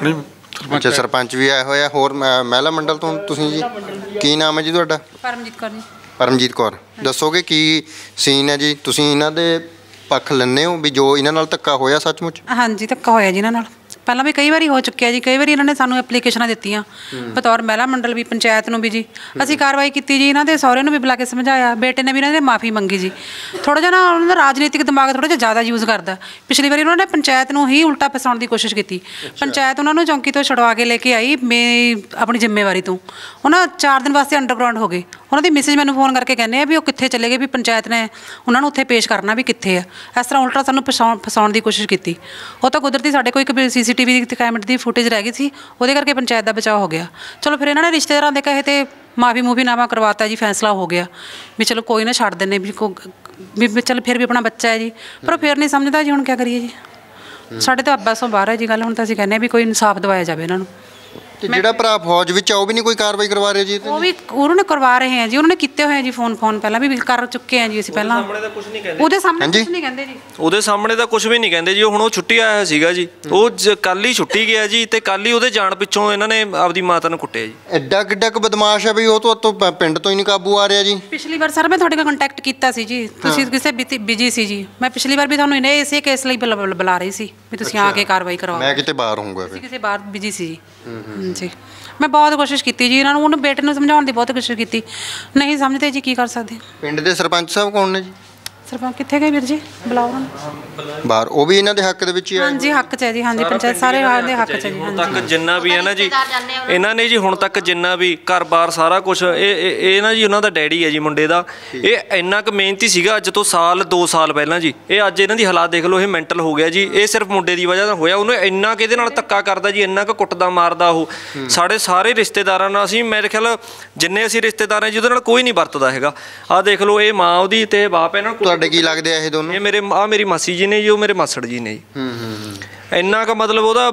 ਅੱਛਾ, ਸਰਪੰਚ ਵੀ ਆਏ ਹੋਏ ਆ। ਹੋਰ ਮ- ਮਹਿਲਾ ਮੰਡਲ ਤੋਂ ਤੁਸੀਂ ਜੀ? ਕੀ ਨਾਮ ਹੈ ਜੀ ਤੁਹਾਡਾ? ਪਰਮਜੀਤ ਕੌਰ ਜੀ। ਪਰਮਜੀਤ ਕੌਰ। ਦੱਸੋਗੇ ਕੀ ਸੀਨ ਹੈ ਜੀ? ਤੁਸੀਂ ਇਹਨਾਂ ਦੇ ਪੱਖ ਲੈਂਦੇ ਹੋ ਵੀ ਜੋ ਇਹਨਾਂ ਨਾਲ ਧੱਕਾ ਹੋਇਆ ਸੱਚਮੁੱਚ? ਹਾਂਜੀ, ਧੱਕਾ ਹੋਇਆ ਜੀ ਇਹਨਾਂ ਨਾਲ। ਪਹਿਲਾਂ ਵੀ ਕਈ ਵਾਰੀ ਹੋ ਚੁੱਕਿਆ ਜੀ। ਕਈ ਵਾਰੀ ਇਹਨਾਂ ਨੇ ਸਾਨੂੰ ਐਪਲੀਕੇਸ਼ਨਾਂ ਦਿੱਤੀਆਂ ਬਤੌਰ ਮਹਿਲਾ ਮੰਡਲ ਵੀ, ਪੰਚਾਇਤ ਨੂੰ ਵੀ ਜੀ। ਅਸੀਂ ਕਾਰਵਾਈ ਕੀਤੀ ਜੀ। ਇਹਨਾਂ ਦੇ ਸਹੁਰੇ ਨੂੰ ਵੀ ਬੁਲਾ ਕੇ ਸਮਝਾਇਆ। ਬੇਟੇ ਨੇ ਵੀ ਇਹਨਾਂ ਦੇ ਮਾਫੀ ਮੰਗੀ ਜੀ। ਥੋੜ੍ਹਾ ਜਿਹਾ ਨਾ ਉਹਨਾਂ ਦਾ ਰਾਜਨੀਤਿਕ ਦਿਮਾਗ ਥੋੜ੍ਹਾ ਜਿਹਾ ਜ਼ਿਆਦਾ ਯੂਜ਼ ਕਰਦਾ। ਪਿਛਲੀ ਵਾਰੀ ਉਹਨਾਂ ਨੇ ਪੰਚਾਇਤ ਨੂੰ ਹੀ ਉਲਟਾ ਫਸਾਉਣ ਦੀ ਕੋਸ਼ਿਸ਼ ਕੀਤੀ। ਪੰਚਾਇਤ ਉਹਨਾਂ ਨੂੰ ਚੌਂਕੀ ਤੋਂ ਛੁਡਵਾ ਕੇ ਲੈ ਕੇ ਆਈ ਮੈਂ ਆਪਣੀ ਜ਼ਿੰਮੇਵਾਰੀ ਤੋਂ। ਉਹਨਾਂ ਚਾਰ ਦਿਨ ਵਾਸਤੇ ਅੰਡਰਗਰਾਊਂਡ ਹੋ ਗਏ। ਉਹਨਾਂ ਦੀ ਮਿਸਿਜ ਮੈਨੂੰ ਫੋਨ ਕਰਕੇ ਕਹਿੰਦੇ ਆ ਵੀ ਉਹ ਕਿੱਥੇ ਚਲੇ ਗਏ, ਵੀ ਪੰਚਾਇਤ ਨੇ ਉਹਨਾਂ ਨੂੰ ਉੱਥੇ ਪੇਸ਼ ਕਰਨਾ ਵੀ ਕਿੱਥੇ ਆ। ਇਸ ਤਰ੍ਹਾਂ ਉਲਟਾ ਸਾਨੂੰ ਫਸਾਉਣ ਫਸਾਉਣ ਦੀ ਕੋਸ਼ਿਸ਼ ਕੀਤੀ। ਉਹ ਤਾਂ ਕੁਦਰਤੀ ਸਾਡੇ ਕੋਲ ਇੱਕ ਸੀ ਸੀ ਟੀ ਵੀ ਦੀ ਕੈਮਰੇ ਦੀ ਫੁਟੇਜ ਰਹਿ ਗਈ ਸੀ, ਉਹਦੇ ਕਰਕੇ ਪੰਚਾਇਤ ਦਾ ਬਚਾਅ ਹੋ ਗਿਆ। ਚਲੋ ਫਿਰ ਇਹਨਾਂ ਨੇ ਰਿਸ਼ਤੇਦਾਰਾਂ ਦੇ ਕਹੇ ਤੇ ਮਾਫੀ ਮੂਫੀਨਾਮਾ ਕਰਵਾਤਾ ਜੀ। ਫੈਸਲਾ ਹੋ ਗਿਆ ਵੀ ਚਲੋ ਕੋਈ ਨਾ, ਛੱਡ ਦਿੰਦੇ ਵੀ ਕੋ ਵੀ ਚਲ ਫਿਰ ਵੀ ਆਪਣਾ ਬੱਚਾ ਹੈ ਜੀ। ਪਰ ਉਹ ਫਿਰ ਨਹੀਂ ਸਮਝਦਾ ਜੀ। ਹੁਣ ਕੀ ਕਰੀਏ ਜੀ? ਸਾਡੇ ਤੋਂ ਅੱਬਾਸੋਂ ਬਾਹਰ ਹੈ ਜੀ ਗੱਲ। ਹੁਣ ਤਾਂ ਅਸੀਂ ਕਹਿੰਦੇ ਹਾਂ ਵੀ ਕੋਈ ਇਨਸਾਫ ਦਿਵਾਇਆ ਜਾਵੇ ਇਹਨਾਂ ਨੂੰ। ਤੇ ਜਿਹੜਾ ਭਰਾ ਫੌਜ ਵਿੱਚ ਆ ਉਹ ਵੀ ਨਹੀਂ ਕੋਈ ਕਾਰਵਾਈ ਕਰਵਾ ਰਿਹਾ ਜੀ? ਉਹ ਵੀ ਉਹਨਾਂ ਨੇ ਕਰਵਾ ਰਹੇ ਆ ਜੀ। ਉਹਨਾਂ ਨੇ ਕੀਤੇ ਹੋਏ ਆ ਜੀ ਫੋਨ ਫੋਨ ਪਹਿਲਾਂ ਵੀ ਕਰ ਚੁੱਕੇ ਆ ਜੀ ਅਸੀਂ ਪਹਿਲਾਂ। ਸਾਹਮਣੇ ਤਾਂ ਕੁਝ ਨਹੀਂ ਕਹਿੰਦੇ। ਉਹਦੇ ਸਾਹਮਣੇ ਕੁਝ ਨਹੀਂ ਕਹਿੰਦੇ ਜੀ। ਉਹਦੇ ਸਾਹਮਣੇ ਤਾਂ ਕੁਝ ਵੀ ਨਹੀਂ ਕਹਿੰਦੇ ਜੀ। ਹੁਣ ਉਹ ਛੁੱਟੀ ਆਇਆ ਹੋਇਆ ਸੀਗਾ ਜੀ। ਉਹ ਕੱਲ ਹੀ ਛੁੱਟੀ ਗਿਆ ਜੀ, ਤੇ ਕੱਲ ਹੀ ਉਹਦੇ ਜਾਣ ਪਿੱਛੋਂ ਇਹਨਾਂ ਨੇ ਆਪਦੀ ਮਾਤਾ ਨੂੰ ਕੁੱਟਿਆ ਜੀ। ਐਡਾ ਕਿੱਡਾ ਕੁ ਬਦਮਾਸ਼ ਹੈ ਵੀ ਉਹ ਤੋਂ ਤੋਂ ਪ- ਪਿੰਡ ਤੋਂ ਹੀ ਨਹੀਂ ਕਾਬੂ ਆ ਰਿਹਾ ਜੀ। ਪਿਛਲੀ ਵਾਰ ਸਰ ਮੈਂ ਤੁਹਾਡੇ ਨਾਲ ਕੰਟੈਕਟ ਕੀਤਾ ਸੀ ਜੀ। ਤੁਸੀਂ ਕਿਸੇ ਬਿਜੀ ਸੀ ਜੀ। ਮੈਂ ਪਿਛਲੀ ਵਾਰ ਵੀ ਤੁਹਾਨੂੰ ਇਹਨੇ ਇਸੇ ਕੇਸ ਲਈ ਬੁਲਾ ਬੁਲਾ ਰਹੀ ਸੀ ਵੀ ਤੁਸੀਂ ਆ ਕੇ ਕਾਰਵਾਈ ਕਰਵਾਓ। ਮੈਂ ਕਿਤੇ ਬਾਹਰ ਹੋਊਂਗਾ ਤੁਸੀਂ ਕਿਸੇ ਬਾਹਰ ਬਿਜੀ ਸੀ ਜੀ। ਜੀ ਮੈਂ ਬਹੁਤ ਕੋਸ਼ਿਸ਼ ਕੀਤੀ ਜੀ ਇਹਨਾਂ ਨੂੰ, ਉਹਨੂੰ ਬੇਟੇ ਨੂੰ ਸਮਝਾਉਣ ਦੀ ਬਹੁਤ ਕੋਸ਼ਿਸ਼ ਕੀਤੀ। ਨਹੀਂ ਸਮਝਦੇ ਜੀ, ਕੀ ਕਰ ਸਕਦੇ। ਪਿੰਡ ਦੇ ਸਰਪੰਚ ਸਾਹਿਬ ਕੌਣ ਨੇ ਜੀ? ਸਰਪੰਚ ਕਿੱਥੇ ਗਏ ਵੀਰ ਜੀ? ਬੁਲਾਓ ਉਹਨਾਂ ਨੂੰ। ਬਾਹਰ? ਉਹ ਵੀ ਇਹਨਾਂ ਦੇ ਹੱਕ ਦੇ ਵਿੱਚ ਹੀ ਆ? ਹਾਂਜੀ, ਹੱਕ 'ਚ ਹੈ ਜੀ। ਹਾਂਜੀ, ਪੰਚਾਇਤ ਸਾਰੇ ਦੇ ਹੱਕ 'ਚ ਹੈ ਜੀ। ਹੁਣ ਤੱਕ ਜਿੰਨਾ ਵੀ ਹੈ ਨਾ ਜੀ ਇਹਨਾਂ ਨੇ ਜੀ, ਹੁਣ ਤੱਕ ਜਿੰਨਾ ਵੀ ਘਰ-ਬਾਰ ਸਾਰਾ ਕੁਝ, ਇਹ ਇਹ ਨਾ ਜੀ ਉਹਨਾਂ ਦਾ ਡੈਡੀ ਹੈ ਜੀ ਮੁੰਡੇ ਦਾ। ਇਹ ਇੰਨਾ ਕੁ ਮਿਹਨਤੀ ਸੀਗਾ ਅੱਜ ਤੋਂ ਸਾਲ ਦੋ ਸਾਲ ਪਹਿਲਾਂ ਜੀ। ਇਹ ਅੱਜ ਇਹਨਾਂ ਦੀ ਹਾਲਾਤ ਦੇਖ ਲਓ, ਇਹ ਮੈਂਟਲ ਹੋ ਗਿਆ ਜੀ। ਇਹ ਸਿਰਫ ਮੁੰਡੇ ਦੀ ਵਜ੍ਹਾ ਨਾਲ ਹੋਇਆ। ਉਹਨੂੰ ਇੰਨਾ ਕਿ ਇਹਦੇ ਨਾਲ ਧੱਕਾ ਕਰਦਾ ਜੀ, ਇੰਨਾ ਕੁ ਕੁੱਟਦਾ ਮਾਰਦਾ ਉਹ। ਸਾਡੇ ਸਾਰੇ ਰਿਸ਼ਤੇਦਾਰਾਂ ਨਾਲ, ਅਸੀਂ ਮੇਰੇ ਖਿਆਲ ਜਿੰਨੇ ਅਸੀਂ ਰਿਸ਼ਤੇਦਾਰ ਹਾਂ ਜੀ, ਉਹਦੇ ਨਾਲ ਕੋਈ ਨਹੀਂ ਵਰਤਦਾ ਹੈਗਾ। ਆਹ ਦੇਖ ਲਓ, ਇਹ ਮਾਂ ਉਹਦੀ ਤੇ ਬਾਪ ਇਹਨਾਂ ਨੂੰ। ਤੁਹਾਡੇ ਕੀ ਲੱਗਦੇ ਆ ਇਹ ਦੋਨੋਂ? ਇਹ ਮੇਰੇ ਆ ਮੇਰੀ ਮਾਸੀ ਜੀ ਨੇ ਜੀ, ਉਹ ਮੇਰੇ ਮਾਸੜ ਜੀ ਨੇ ਜੀ। ਹੂੰ ਹੂੰ। ਇੰਨਾ ਕੁ ਮਤਲਬ ਉਹਦਾ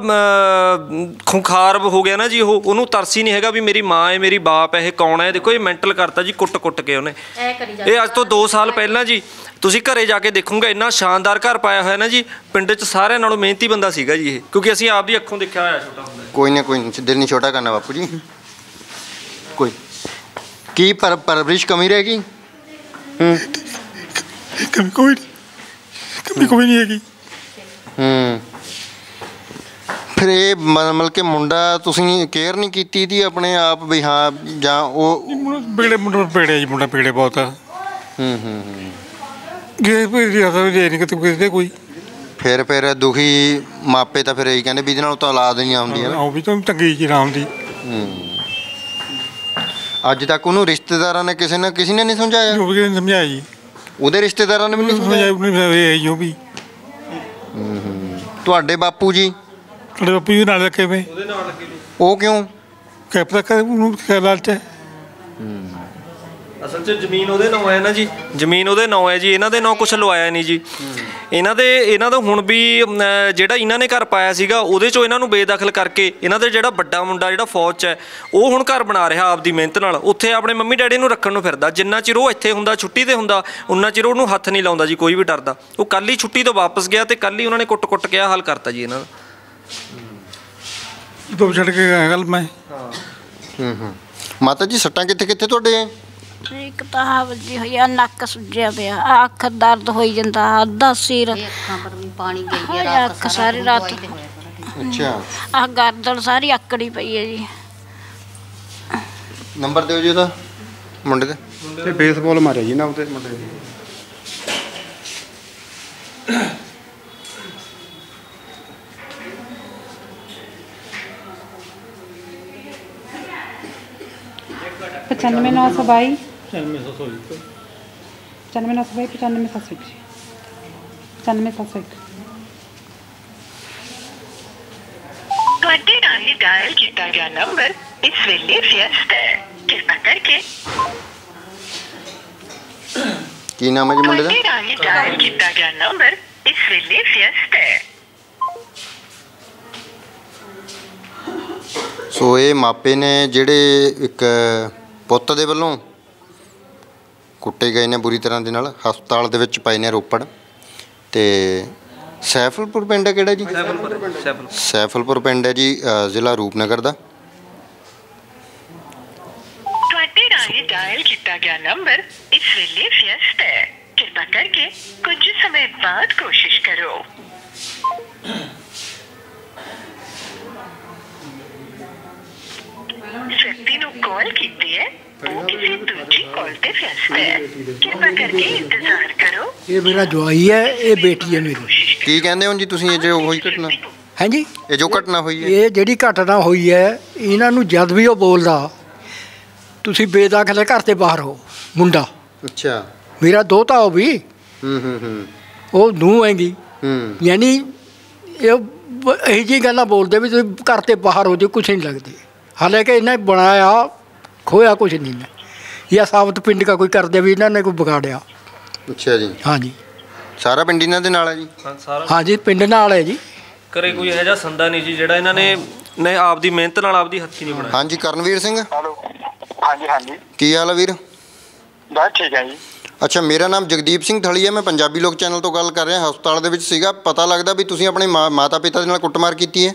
ਖੁੰਖਾਰ ਹੋ ਗਿਆ ਨਾ ਜੀ ਉਹ। ਉਹਨੂੰ ਤਰਸ ਹੀ ਨਹੀਂ ਹੈਗਾ ਵੀ ਮੇਰੀ ਮਾਂ ਹੈ, ਮੇਰੀ ਬਾਪ ਹੈ, ਇਹ ਕੌਣ ਹੈ। ਦੇਖੋ ਇਹ ਮੈਂਟਲ ਕਰਤਾ ਜੀ, ਕੁੱਟ ਕੁੱਟ ਕੇ ਉਹਨੇ। ਇਹ ਅੱਜ ਤੋਂ ਦੋ ਸਾਲ ਪਹਿਲਾਂ ਜੀ, ਤੁਸੀਂ ਘਰੇ ਜਾ ਕੇ ਦੇਖੋਗੇ, ਇੰਨਾ ਸ਼ਾਨਦਾਰ ਘਰ ਪਾਇਆ ਹੋਇਆ ਨਾ ਜੀ। ਪਿੰਡ 'ਚ ਸਾਰਿਆਂ ਨਾਲੋਂ ਮਿਹਨਤੀ ਬੰਦਾ ਸੀਗਾ ਜੀ ਇਹ, ਕਿਉਂਕਿ ਅਸੀਂ ਆਪ ਦੀ ਅੱਖੋਂ ਦੇਖਿਆ ਹੋਇਆ ਛੋਟਾ ਹੁੰਦਾ। ਕੋਈ ਨਾ, ਕੋਈ ਨਹੀਂ, ਦਿਲ ਨਹੀਂ ਛੋਟਾ ਕਰਨਾ ਬਾਪੂ ਜੀ। ਕੋਈ ਕੀ ਪਰ ਪਰਵਰਿਸ਼ ਕਮੀ ਰਹਿ ਗਈ? ਹੂੰ। ਕਮੀ ਕੋਈ ਕਮੀ ਕੋਈ ਨਹੀਂ ਹੈਗੀ। ਹੂੰ। ਫਿਰ ਇਹ ਮਤਲਬ ਕਿ ਮੁੰਡਾ ਤੁਸੀਂ ਕੇਅਰ ਨਹੀਂ ਕੀਤੀ ਇਹਦੀ ਆਪਣੇ ਆਪ ਵੀ? ਹਾਂ, ਜਾਂ ਉਹ ਬੇੜੇ ਮੁੰਡਾ ਪੇੜੇ ਜੀ, ਮੁੰਡਾ ਪੇੜੇ ਬਹੁਤ ਆ। ਹੂੰ ਹੂੰ ਹੂੰ। ਜੇ ਨਹੀਂ ਕਿਤੇ ਕੋਈ। ਫਿਰ ਫਿਰ ਦੁਖੀ ਮਾਪੇ ਤਾਂ ਫਿਰ ਇਹੀ ਕਹਿੰਦੇ ਵੀ ਇਹਦੇ ਨਾਲ ਤਾਂ ਔਲਾਦ ਨਹੀਂ ਆਉਂਦੀ ਹੈ। ਉਹ ਵੀ ਤਾਂ ਤੰਗੀ ਜੀ ਰਾਮ ਦੀ। ਹੂੰ। ਅੱਜ ਤੱਕ ਉਹਨੂੰ ਰਿਸ਼ਤੇਦਾਰਾਂ ਨੇ ਕਿਸੇ ਨੇ ਕਿਸੇ ਨੇ ਨਹੀਂ ਸਮਝਾਇਆ? ਉਹ ਵੀ ਸਮਝਾਇਆ ਜੀ। ਉਹਦੇ ਰਿਸ਼ਤੇਦਾਰਾਂ ਨੇ ਵੀ ਨਹੀਂ ਸਮਝਾਇਆ? ਸਮਝਾਇਆ ਉਹ ਵੀ। ਹੂੰ ਹੂੰ। ਤੁਹਾਡੇ ਬਾਪੂ ਜੀ? ਤੁਹਾਡੇ ਬਾਪੂ ਜੀ ਨਾਲ ਲੱਗੇ ਵੇ। ਉਹਦੇ ਨਾਲ ਲੱਗੇ ਜੀ। ਉਹ ਕਿਉਂ? ਕਹਿ ਪਤਾ ਉਹਨੂੰ ਕਿਆ ਲਾਲਚ ਹੈ। ਅਸਲ 'ਚ ਜ਼ਮੀਨ ਉਹਦੇ ਨਾਂ ਹੈ ਨਾ ਜੀ। ਜ਼ਮੀਨ ਉਹਦੇ ਨਾਂ ਹੈ ਜੀ। ਇਹਨਾਂ ਦੇ ਨਾਂ ਕੁਛ ਲਵਾਇਆ ਨਹੀਂ ਜੀ। ਇਹਨਾਂ ਦੇ ਇਹਨਾਂ ਦਾ ਹੁਣ ਵੀ ਅਮ, ਜਿਹੜਾ ਇਹਨਾਂ ਨੇ ਘਰ ਪਾਇਆ ਸੀਗਾ ਉਹਦੇ ਚੋਂ ਇਹਨਾਂ ਨੂੰ ਬੇਦਖਲ ਕਰਕੇ ਇਹਨਾਂ ਦੇ ਜਿਹੜਾ ਵੱਡਾ ਮੁੰਡਾ ਜਿਹੜਾ ਫੌਜ 'ਚ ਹੈ ਉਹ ਹੁਣ ਘਰ ਬਣਾ ਰਿਹਾ ਆਪਦੀ ਮਿਹਨਤ ਨਾਲ, ਉੱਥੇ ਆਪਣੇ ਮੰਮੀ ਡੈਡੀ ਨੂੰ ਰੱਖਣ ਨੂੰ ਫਿਰਦਾ। ਜਿੰਨਾ ਚਿਰ ਉਹ ਇੱਥੇ ਹੁੰਦਾ ਛੁੱਟੀ ਤੇ ਹੁੰਦਾ ਉਨਾ ਚਿਰ ਉਹਨੂੰ ਹੱਥ ਨਹੀਂ ਲਾਉਂਦਾ ਜੀ ਕੋਈ ਵੀ ਡਰਦਾ। ਉਹ ਕੱਲ ਹੀ ਛੁੱਟੀ ਤੋਂ ਵਾਪਸ ਗਿਆ ਤੇ ਕੱਲ ਹੀ ਉਹਨਾਂ ਨੇ ਕੁੱਟ-ਕੁੱਟ ਕੇ ਹੱਲ ਕਰਤਾ ਜੀ ਇਹਨਾਂ ਦਾ। ਤੋਂ ਛੱਡ ਕੇ ਗਿਆ ਗੱਲ ਮੈਂ। ਹੂੰ ਹੂੰ ਮਾਤਾ ਜੀ ਸੱਟਾਂ ਕਿੱਥੇ ਕਿੱਥੇ ਤੁਹਾਡੇ? ਇੱਕ ਤਾਂ ਆਹ ਵੱਜੀ ਹੋਈ ਆ, ਨੱਕ ਸੁੱਜਿਆ ਪਿਆ, ਅੱਖ ਦਰਦ ਹੋਈ ਜਾਂਦਾ, ਅੱਧਾ ਸਿਰ, ਅੱਖਾਂ ਪਰ ਵੀ ਪਾਣੀ ਗਿਰ ਹਾਏ, ਗਿਆ ਅੱਖ ਸਾਰੀ ਰਾਤ, ਅੱਛਾ ਆਹ ਗਰਦਨ ਸਾਰੀ ਆਕੜੀ ਪਈ ਹੈ ਜੀ। ਨੰਬਰ ਦਿਓ ਜੀ ਉਹਦਾ ਮੁੰਡੇ ਦਾ। ਤੇ ਬੇਸਬਾਲ ਮਾਰਿਆ ਜੀ ਨਾ ਉਹਦੇ ਮੁੰਡੇ ਨੇ। ਪਚਾਨਵੇਂ ਨੌ ਸੌ ਬਾਈ ਪਚਾਨਵੇਂ ਸੱਤ ਸੌ ਇੱਕ ਪਚਾਨਵੇਂ ਨੌ ਸੌ ਬਾਈ ਪਚਾਨਵੇਂ ਸੱਤ ਸੌ ਇੱਕ ਪਚਾਨਵੇਂ ਸੱਤ ਸੌ ਇੱਕ। ਤੁਹਾਡੇ ਰਾਹੀਂ ਡਾਇਲ ਕੀਤਾ ਗਿਆ ਨੰਬਰ ਇਸ ਵੇਲੇ ਵਿਅਸਤ ਹੈ, ਕਿਰਪਾ ਕਰਕੇ ਕੀ ਨਾਮ ਹੈ ਜੀ ਮੁੰਡੇ ਦਾ? ਤੁਹਾਡੇ ਰਾਹੀਂ ਡਾਇਲ ਕੀਤਾ ਗਿਆ ਨੰਬਰ ਇਸ ਵੇਲੇ ਵਿਅਸਤ ਹੈ। ਸੋ ਇਹ ਮਾਪੇ ਨੇ ਜਿਹੜੇ ਇੱਕ ਪੁੱਤ ਦੇ ਵੱਲੋਂ ਕੁੱਟੇ ਗਏ ਨੇ ਬੁਰੀ ਤਰ੍ਹਾਂ ਦੇ ਨਾਲ, ਹਸਪਤਾਲ ਦੇ ਵਿੱਚ ਪਏ ਨੇ ਰੋਪੜ। ਤੇ ਸੈਫਲਪੁਰ ਪਿੰਡ ਹੈ ਕਿਹੜਾ ਜੀ? ਸੈਫਲਪੁਰ ਸੈਫਲਪੁਰ ਪਿੰਡ ਹੈ ਜੀ, ਅ, ਜ਼ਿਲ੍ਹਾ ਰੂਪਨਗਰ ਦਾ। ਤੁਹਾਡੇ ਰਾਹੀਂ ਡਾਇਲ ਕੀਤਾ ਗਿਆ ਨੰਬਰ ਇਸ ਵੇਲੇ ਵਿਅਸਤ ਹੈ, ਕਿਰਪਾ ਕਰਕੇ ਕੁਝ ਸਮੇਂ ਬਾਅਦ ਕੋਸ਼ਿਸ਼ ਕਰੋ। ਵਿਅਕਤੀ ਨੂੰ ਕਾਲ ਕੀਤੀ ਹੈ ਉਹ ਕਿਸੇ ਦੂਜੀ ਕਾਲ ਤੇ ਵਿਅਸਤ ਹੈ, ਕਿਰਪਾ ਕਰਕੇ ਇੰਤਜ਼ਾਰ ਕਰੋ। ਇਹ ਮੇਰਾ ਜਵਾਈ ਹੈ, ਇਹ ਬੇਟੀ ਹੈ ਮੇਰੀ। ਕੀ ਕਹਿੰਦੇ ਹੋ ਜੀ ਤੁਸੀਂ ਇਹ ਜੋ ਹੋਈ ਘਟਨਾ? ਹਾਂਜੀ, ਇਹ ਜੋ ਘਟਨਾ ਹੋਈ ਹੈ, ਇਹ ਜਿਹੜੀ ਘਟਨਾ ਹੋਈ ਹੈ ਇਹਨਾਂ ਨੂੰ ਜਦ ਵੀ ਉਹ ਬੋਲਦਾ ਤੁਸੀਂ ਬੇਦਖਲ ਘਰ ਤੇ ਬਾਹਰ ਹੋ। ਮੁੰਡਾ ਅੱਛਾ ਮੇਰਾ ਦੋਤਾ ਉਹ ਵੀ ਹੂੰ ਹੂੰ ਹੂੰ ਉਹ ਨੂੰਹ ਹੈਗੀ, ਹੂੰ ਯਾਨੀ ਇਹ ਇਹੀ ਜਿਹੀ ਗੱਲਾਂ ਬੋਲਦੇ ਵੀ ਤੁਸੀਂ ਘਰ ਤੇ ਬਾਹਰ ਹੋ ਜੇ ਕੁਛ ਨਹੀਂ ਲੱਗਦੀ। ਹਾਲਾਂਕਿ ਇਹਨੇ ਬਣਾਇਆ खोया कुछ नहीं है, या साबत पिंड का कोई कर दिया भी इन्होंने कोई बिगाड़िया। अच्छा जी, हाँ जी, सारा पिंड इन्हां दे नाल है जी। ਹਾਂ ਸਾਰਾ हाँ जी, पिंड नाल है जी। ਘਰੇ ਕੋਈ ਇਹੋ ਜਿਹਾ ਸੰਦਾ ਨਹੀਂ ਜੀ ਜਿਹੜਾ ਇਹਨਾਂ ਨੇ ਨੇ ਆਪਦੀ ਮਿਹਨਤ ਨਾਲ ਆਪਦੀ ਹੱਥੀ ਨਹੀਂ ਬਣਾਇਆ। हाँ जी करनवीर सिंह, ਹੈਲੋ ਹਾਂਜੀ ਹਾਂਜੀ की हाल है वीर? ਬਸ ਠੀਕ ਹੈ ਜੀ। ਅੱਛਾ ਮੇਰਾ ਨਾਮ ਜਗਦੀਪ ਸਿੰਘ ਥਲੀ ਹੈ, ਮੈਂ ਪੰਜਾਬੀ ਲੋਕ ਚੈਨਲ ਤੋਂ ਗੱਲ ਕਰ ਰਿਹਾ। ਹਸਪਤਾਲ ਦੇ ਵਿੱਚ ਸੀਗਾ, ਪਤਾ ਲੱਗਦਾ ਵੀ ਤੁਸੀਂ ਆਪਣੇ ਮਾਤਾ ਪਿਤਾ ਦੇ ਨਾਲ ਕੁੱਟਮਾਰ ਕੀਤੀ ਹੈ?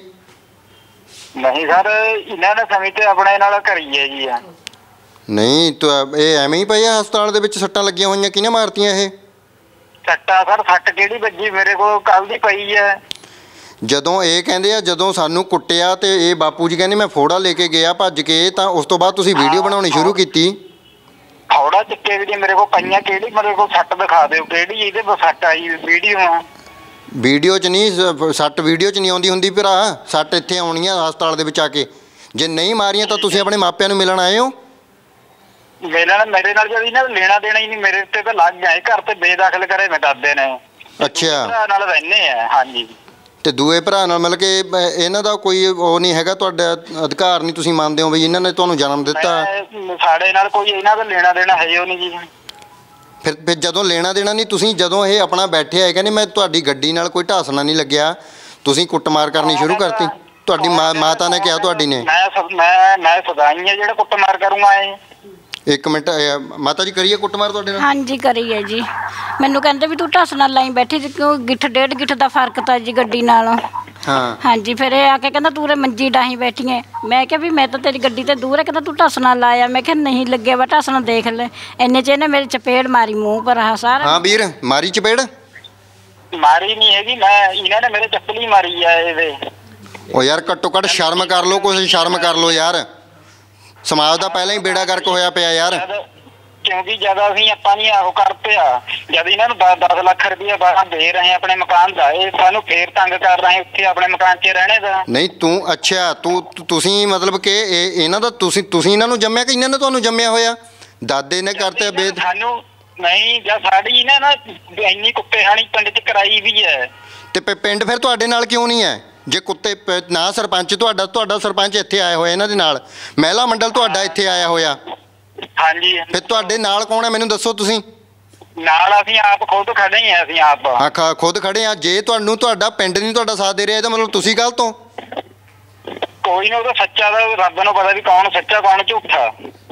ਨਹੀਂ ਸਰ, ਇਹਨਾਂ ਨੇ ਸਮੇਂ ਤੇ ਆਪਣੇ ਨਾਲ ਕਰੀ ਹੈ ਜੀ। ਨਹੀਂ ਤਾਂ ਇਹ ਐਵੇਂ ਹੀ ਪਏ ਆ ਹਸਪਤਾਲ ਦੇ ਵਿੱਚ, ਸੱਟਾਂ ਲੱਗੀਆਂ ਹੋਈਆਂ, ਕਿਹਨੇ ਮਾਰਤੀਆਂ ਇਹ? ਸੱਟਾ ਸਰ ਸੱਟ ਕਿਹੜੀ ਵੱਜੀ? ਮੇਰੇ ਕੋਲ ਕੱਲ ਦੀ ਪਈ ਹੈ। ਜਦੋਂ ਇਹ ਕਹਿੰਦੇ ਆ ਜਦੋਂ ਸਾਨੂੰ ਕੁੱਟਿਆ ਤੇ ਇਹ ਬਾਪੂ ਜੀ ਕਹਿੰਦੇ ਮੈਂ ਫੋੜਾ ਲੈ ਕੇ ਗਿਆ ਭੱਜ ਕੇ, ਤਾਂ ਉਸ ਤੋਂ ਬਾਅਦ ਤੁਸੀਂ ਵੀਡੀਓ ਬਣਾਉਣੀ ਸ਼ੁਰੂ ਕੀਤੀ। ਫੌੜਾ ਚੱਕੇ ਵੀ ਮੇਰੇ ਕੋਲ ਪਈਆਂ, ਕਿਹੜੀ ਮੇਰੇ ਕੋਲ ਸੱਟ ਦਿਖਾ ਦਿਓ, ਕਿਹੜੀ ਇਹਦੇ ਕੋਲ ਸੱਟ ਆਈ ਵੀਡੀਓ ਆ। ਵੀਡੀਓ 'ਚ ਨਹੀਂ ਸ- ਸੱਟ ਵੀਡੀਓ 'ਚ ਨਹੀਂ ਆਉਂਦੀ ਹੁੰਦੀ ਭਰਾ, ਸੱਟ ਇੱਥੇ ਆਉਣੀ ਆ ਹਸਪਤਾਲ ਦੇ ਵਿੱਚ ਆ ਕੇ। ਜੇ ਨਹੀਂ ਮਾਰੀਆਂ ਤਾਂ ਤੁਸੀਂ ਆਪਣੇ ਮਾਪਿਆਂ ਨੂੰ ਮਿਲਣ ਆਏ ਹੋ? ਮੇਰੇ ਨਾਲ ਮੇਰੇ ਨਾਲ ਜਦ ਇਹਨਾਂ ਲੈਣਾ ਦੇਣਾ ਹੀ ਨਹੀਂ, ਮੇਰੇ ਉੱਤੇ ਤਾਂ ਲੱਗ ਗਿਆ ਘਰ ਤੇ ਬੇਦਖਲ ਕਰੇ ਮੈਂ ਦਾਦੇ ਨੇ। ਅੱਛਾ, ਭਰਾ ਨਾਲ ਰਹਿੰਦੇ ਆ। ਹਾਂਜੀ, ਤੇ ਦੂਏ ਭਰਾ ਨਾਲ ਮਿਲ ਕੇ ਅ, ਇਹਨਾਂ ਦਾ ਕੋਈ ਉਹ ਨਹੀਂ ਹੈਗਾ, ਤੁਹਾਡਾ ਅਧਿਕਾਰ ਨਹੀਂ, ਤੁਸੀਂ ਮੰਨਦੇ ਹੋ ਵੀ ਇਹਨਾਂ ਨੇ ਤੁਹਾਨੂੰ ਜਨਮ ਦਿੱਤਾ? ਮੈਂ- ਸਾਡੇ ਨਾਲ ਕੋਈ ਇਹਨਾਂ ਦਾ ਲੈਣਾ ਦੇਣਾ ਹੈ ਉਹ ਨਹੀਂ ਜੀ। ਫਿਰ ਫਿਰ ਜਦੋਂ ਲੈਣਾ ਦੇਣਾ ਨਹੀਂ, ਤੁਸੀਂ ਜਦੋਂ ਇਹ ਆਪਣਾ ਬੈਠੇ ਆਏ ਕਹਿੰਦੇ ਮੈਂ ਤੁਹਾਡੀ ਗੱਡੀ ਨਾਲ ਕੋਈ ਢਾਸਣਾ ਨਹੀਂ ਲੱਗਿਆ, ਤੁਸੀਂ ਕੁੱਟਮਾਰ ਕਰਨੀ ਸ਼ੁਰੂ ਕਰਤੀ? ਤੁਹਾਡੀ ਮਾਂ ਮਾਤਾ ਨੇ ਕਿਹਾ ਤੁਹਾਡੀ ਨੇ? ਮੈਂ ਸ- ਮੈਂ ਮੈਂ ਸਦਾਈ ਆ ਜਿਹੜਾ ਕੁੱਟਮਾਰ ਕਰੂੰਗਾ ਇਹ। ਇੱਕ ਮਿੰਟ ਅ, ਮਾਤਾ ਜੀ ਕਰੀਏ ਕੁੱਟਮਾਰ ਤੁਹਾਡੇ ਨਾਲ? ਹਾਂਜੀ ਕਰੀ ਹੈ ਜੀ। ਮੈਨੂੰ ਕਹਿੰਦੇ ਵੀ ਤੂੰ ਢੱਸ ਨਾਲ ਲਾਈ ਬੈਠੀ ਸੀ, ਕਿਉਂ ਗਿੱਠ ਡੇਢ ਗਿੱਠ ਦਾ ਫਰਕ ਤਾਂ ਜੀ ਗੱਡੀ ਨਾਲੋਂ। ਹਾਂ ਹਾਂਜੀ, ਫਿਰ ਇਹ ਆ ਕੇ ਕਹਿੰਦਾ ਤੂੰ ਰੇ ਮੰਜੀ ਡਾਹੀਂ ਬੈਠੀ ਹੈ। ਮੈਂ ਕਿਹਾ ਵੀ ਮੈਂ ਤਾਂ ਤੇਰੀ ਗੱਡੀ ਤੇ ਦੂਰ ਹੈ, ਕਹਿੰਦਾ ਤੂੰ ਢੱਸ ਨਾਲ ਲਾਇਆ। ਮੈਂ ਕਿਹਾ ਨਹੀਂ ਲੱਗਿਆ ਵਾ, ਢੱਸ ਨਾਲ ਦੇਖ ਲੈ। ਇੰਨੇ 'ਚ ਇਹਨੇ ਮੇਰੇ ਚਪੇੜ ਮਾਰੀ ਮੂੰਹ ਪਰ ਆਹ ਸਾਰਾ। ਹਾਂ ਵੀਰ, ਮਾਰੀ ਚਪੇੜ? ਮਾਰੀ ਨਹੀਂ ਹੈਗੀ, ਮੈਂ ਇਹਨਾਂ ਨੇ ਮੇਰੇ ਚੱਪਲੀ ਮਾਰੀ ਆ ਇਹਦੇ। ਉਹ ਯਾਰ ਘੱਟੋ ਘੱਟ ਸ਼ਰਮ ਕਰ ਲਓ, ਕੁਛ ਸ਼ਰਮ ਕਰ ਲਓ ਯਾਰ, ਸਮਾਜ ਦਾ ਪਹਿਲਾਂ ਹੀ ਬੇੜਾ ਗਰਕ ਹੋਇਆ ਪਿਆ ਯਾਰ। ਜਦ- ਕਿਉਂਕਿ ਜਦ ਅਸੀਂ ਆਪਾਂ ਨਹੀਂ ਆਹੋ ਕਰਤੇ ਆ, ਜਦ ਇਹਨਾਂ ਨੂੰ ਦਸ ਲੱਖ ਰੁਪਇਆ ਬਾਹਰ ਦੇ ਰਹੇ ਆਪਣੇ ਮਕਾਨ ਦਾ, ਇਹ ਸਾਨੂੰ ਫੇਰ ਤੰਗ ਕਰ ਰਹੇ ਉੱਥੇ ਆਪਣੇ ਮਕਾਨ 'ਚ ਰਹਿਣੇ ਦਾ। ਨਹੀਂ ਤੂੰ ਅੱਛਾ ਤੂੰ ਤੁ- ਤੁਸੀਂ ਮਤਲਬ ਕਿ ਇਹ ਇਹਨਾਂ ਦਾ ਤੁਸੀਂ ਤੁਸੀਂ ਇਹਨਾਂ ਨੂੰ ਜੰਮਿਆ ਕਿ ਇਹਨਾਂ ਨੇ ਤੁਹਾਨੂੰ ਜੰਮਿਆ ਹੋਇਆ? ਦਾਦੇ ਨੇ ਕਰਤੇ ਬੇਦ? ਸਾਨੂੰ ਨਹੀਂ, ਜਾਂ ਸਾਡੀ ਇਹਨਾਂ ਨਾ ਇੰਨੀ ਕੁੱਤੇ ਹਾਣੀ ਪਿੰਡ 'ਚ ਕਰਾਈ ਵੀ ਹੈ। ਤੇ ਪ- ਪਿੰਡ ਫਿਰ ਤੁਹਾਡੇ ਨਾਲ ਕਿਉਂ ਨਹੀਂ ਹੈ? ਜੇ ਕੁੱਤੇ ਪ- ਨਾ ਸਰਪੰਚ ਤੁਹਾਡਾ ਤੁਹਾਡਾ ਸਰਪੰਚ ਇੱਥੇ ਆਇਆ ਹੋਇਆ ਇਹਨਾਂ ਦੇ ਨਾਲ, ਮਹਿਲਾ ਮੰਡਲ ਤੁਹਾਡਾ ਇੱਥੇ ਆਇਆ ਹੋਇਆ, ਹਾਂਜੀ, ਫਿਰ ਤੁਹਾਡੇ ਨਾਲ ਕੌਣ ਹੈ ਮੈਨੂੰ ਦੱਸੋ ਤੁਸੀਂ? ਨਾਲ ਅਸੀਂ ਆਪ ਖੁਦ ਖੜੇ ਹੀ ਆ, ਅਸੀਂ ਆਪ ਹਾਂ ਖ- ਖੁਦ ਖੜੇ ਆ। ਜੇ ਤੁਹਾਨੂੰ ਤੁਹਾਡਾ ਪਿੰਡ ਨਹੀਂ ਤੁਹਾਡਾ ਸਾਥ ਦੇ ਰਿਹਾ ਇਹਦਾ ਮਤਲਬ ਤੁਸੀਂ ਗਲਤ ਹੋ। ਕੋਈ ਨਾ, ਉਹਦਾ ਸੱਚਾ ਦਾ ਰੱਬ ਨੂੰ ਪਤਾ ਵੀ ਕੌਣ ਸੱਚਾ ਕੌਣ ਝੂਠਾ।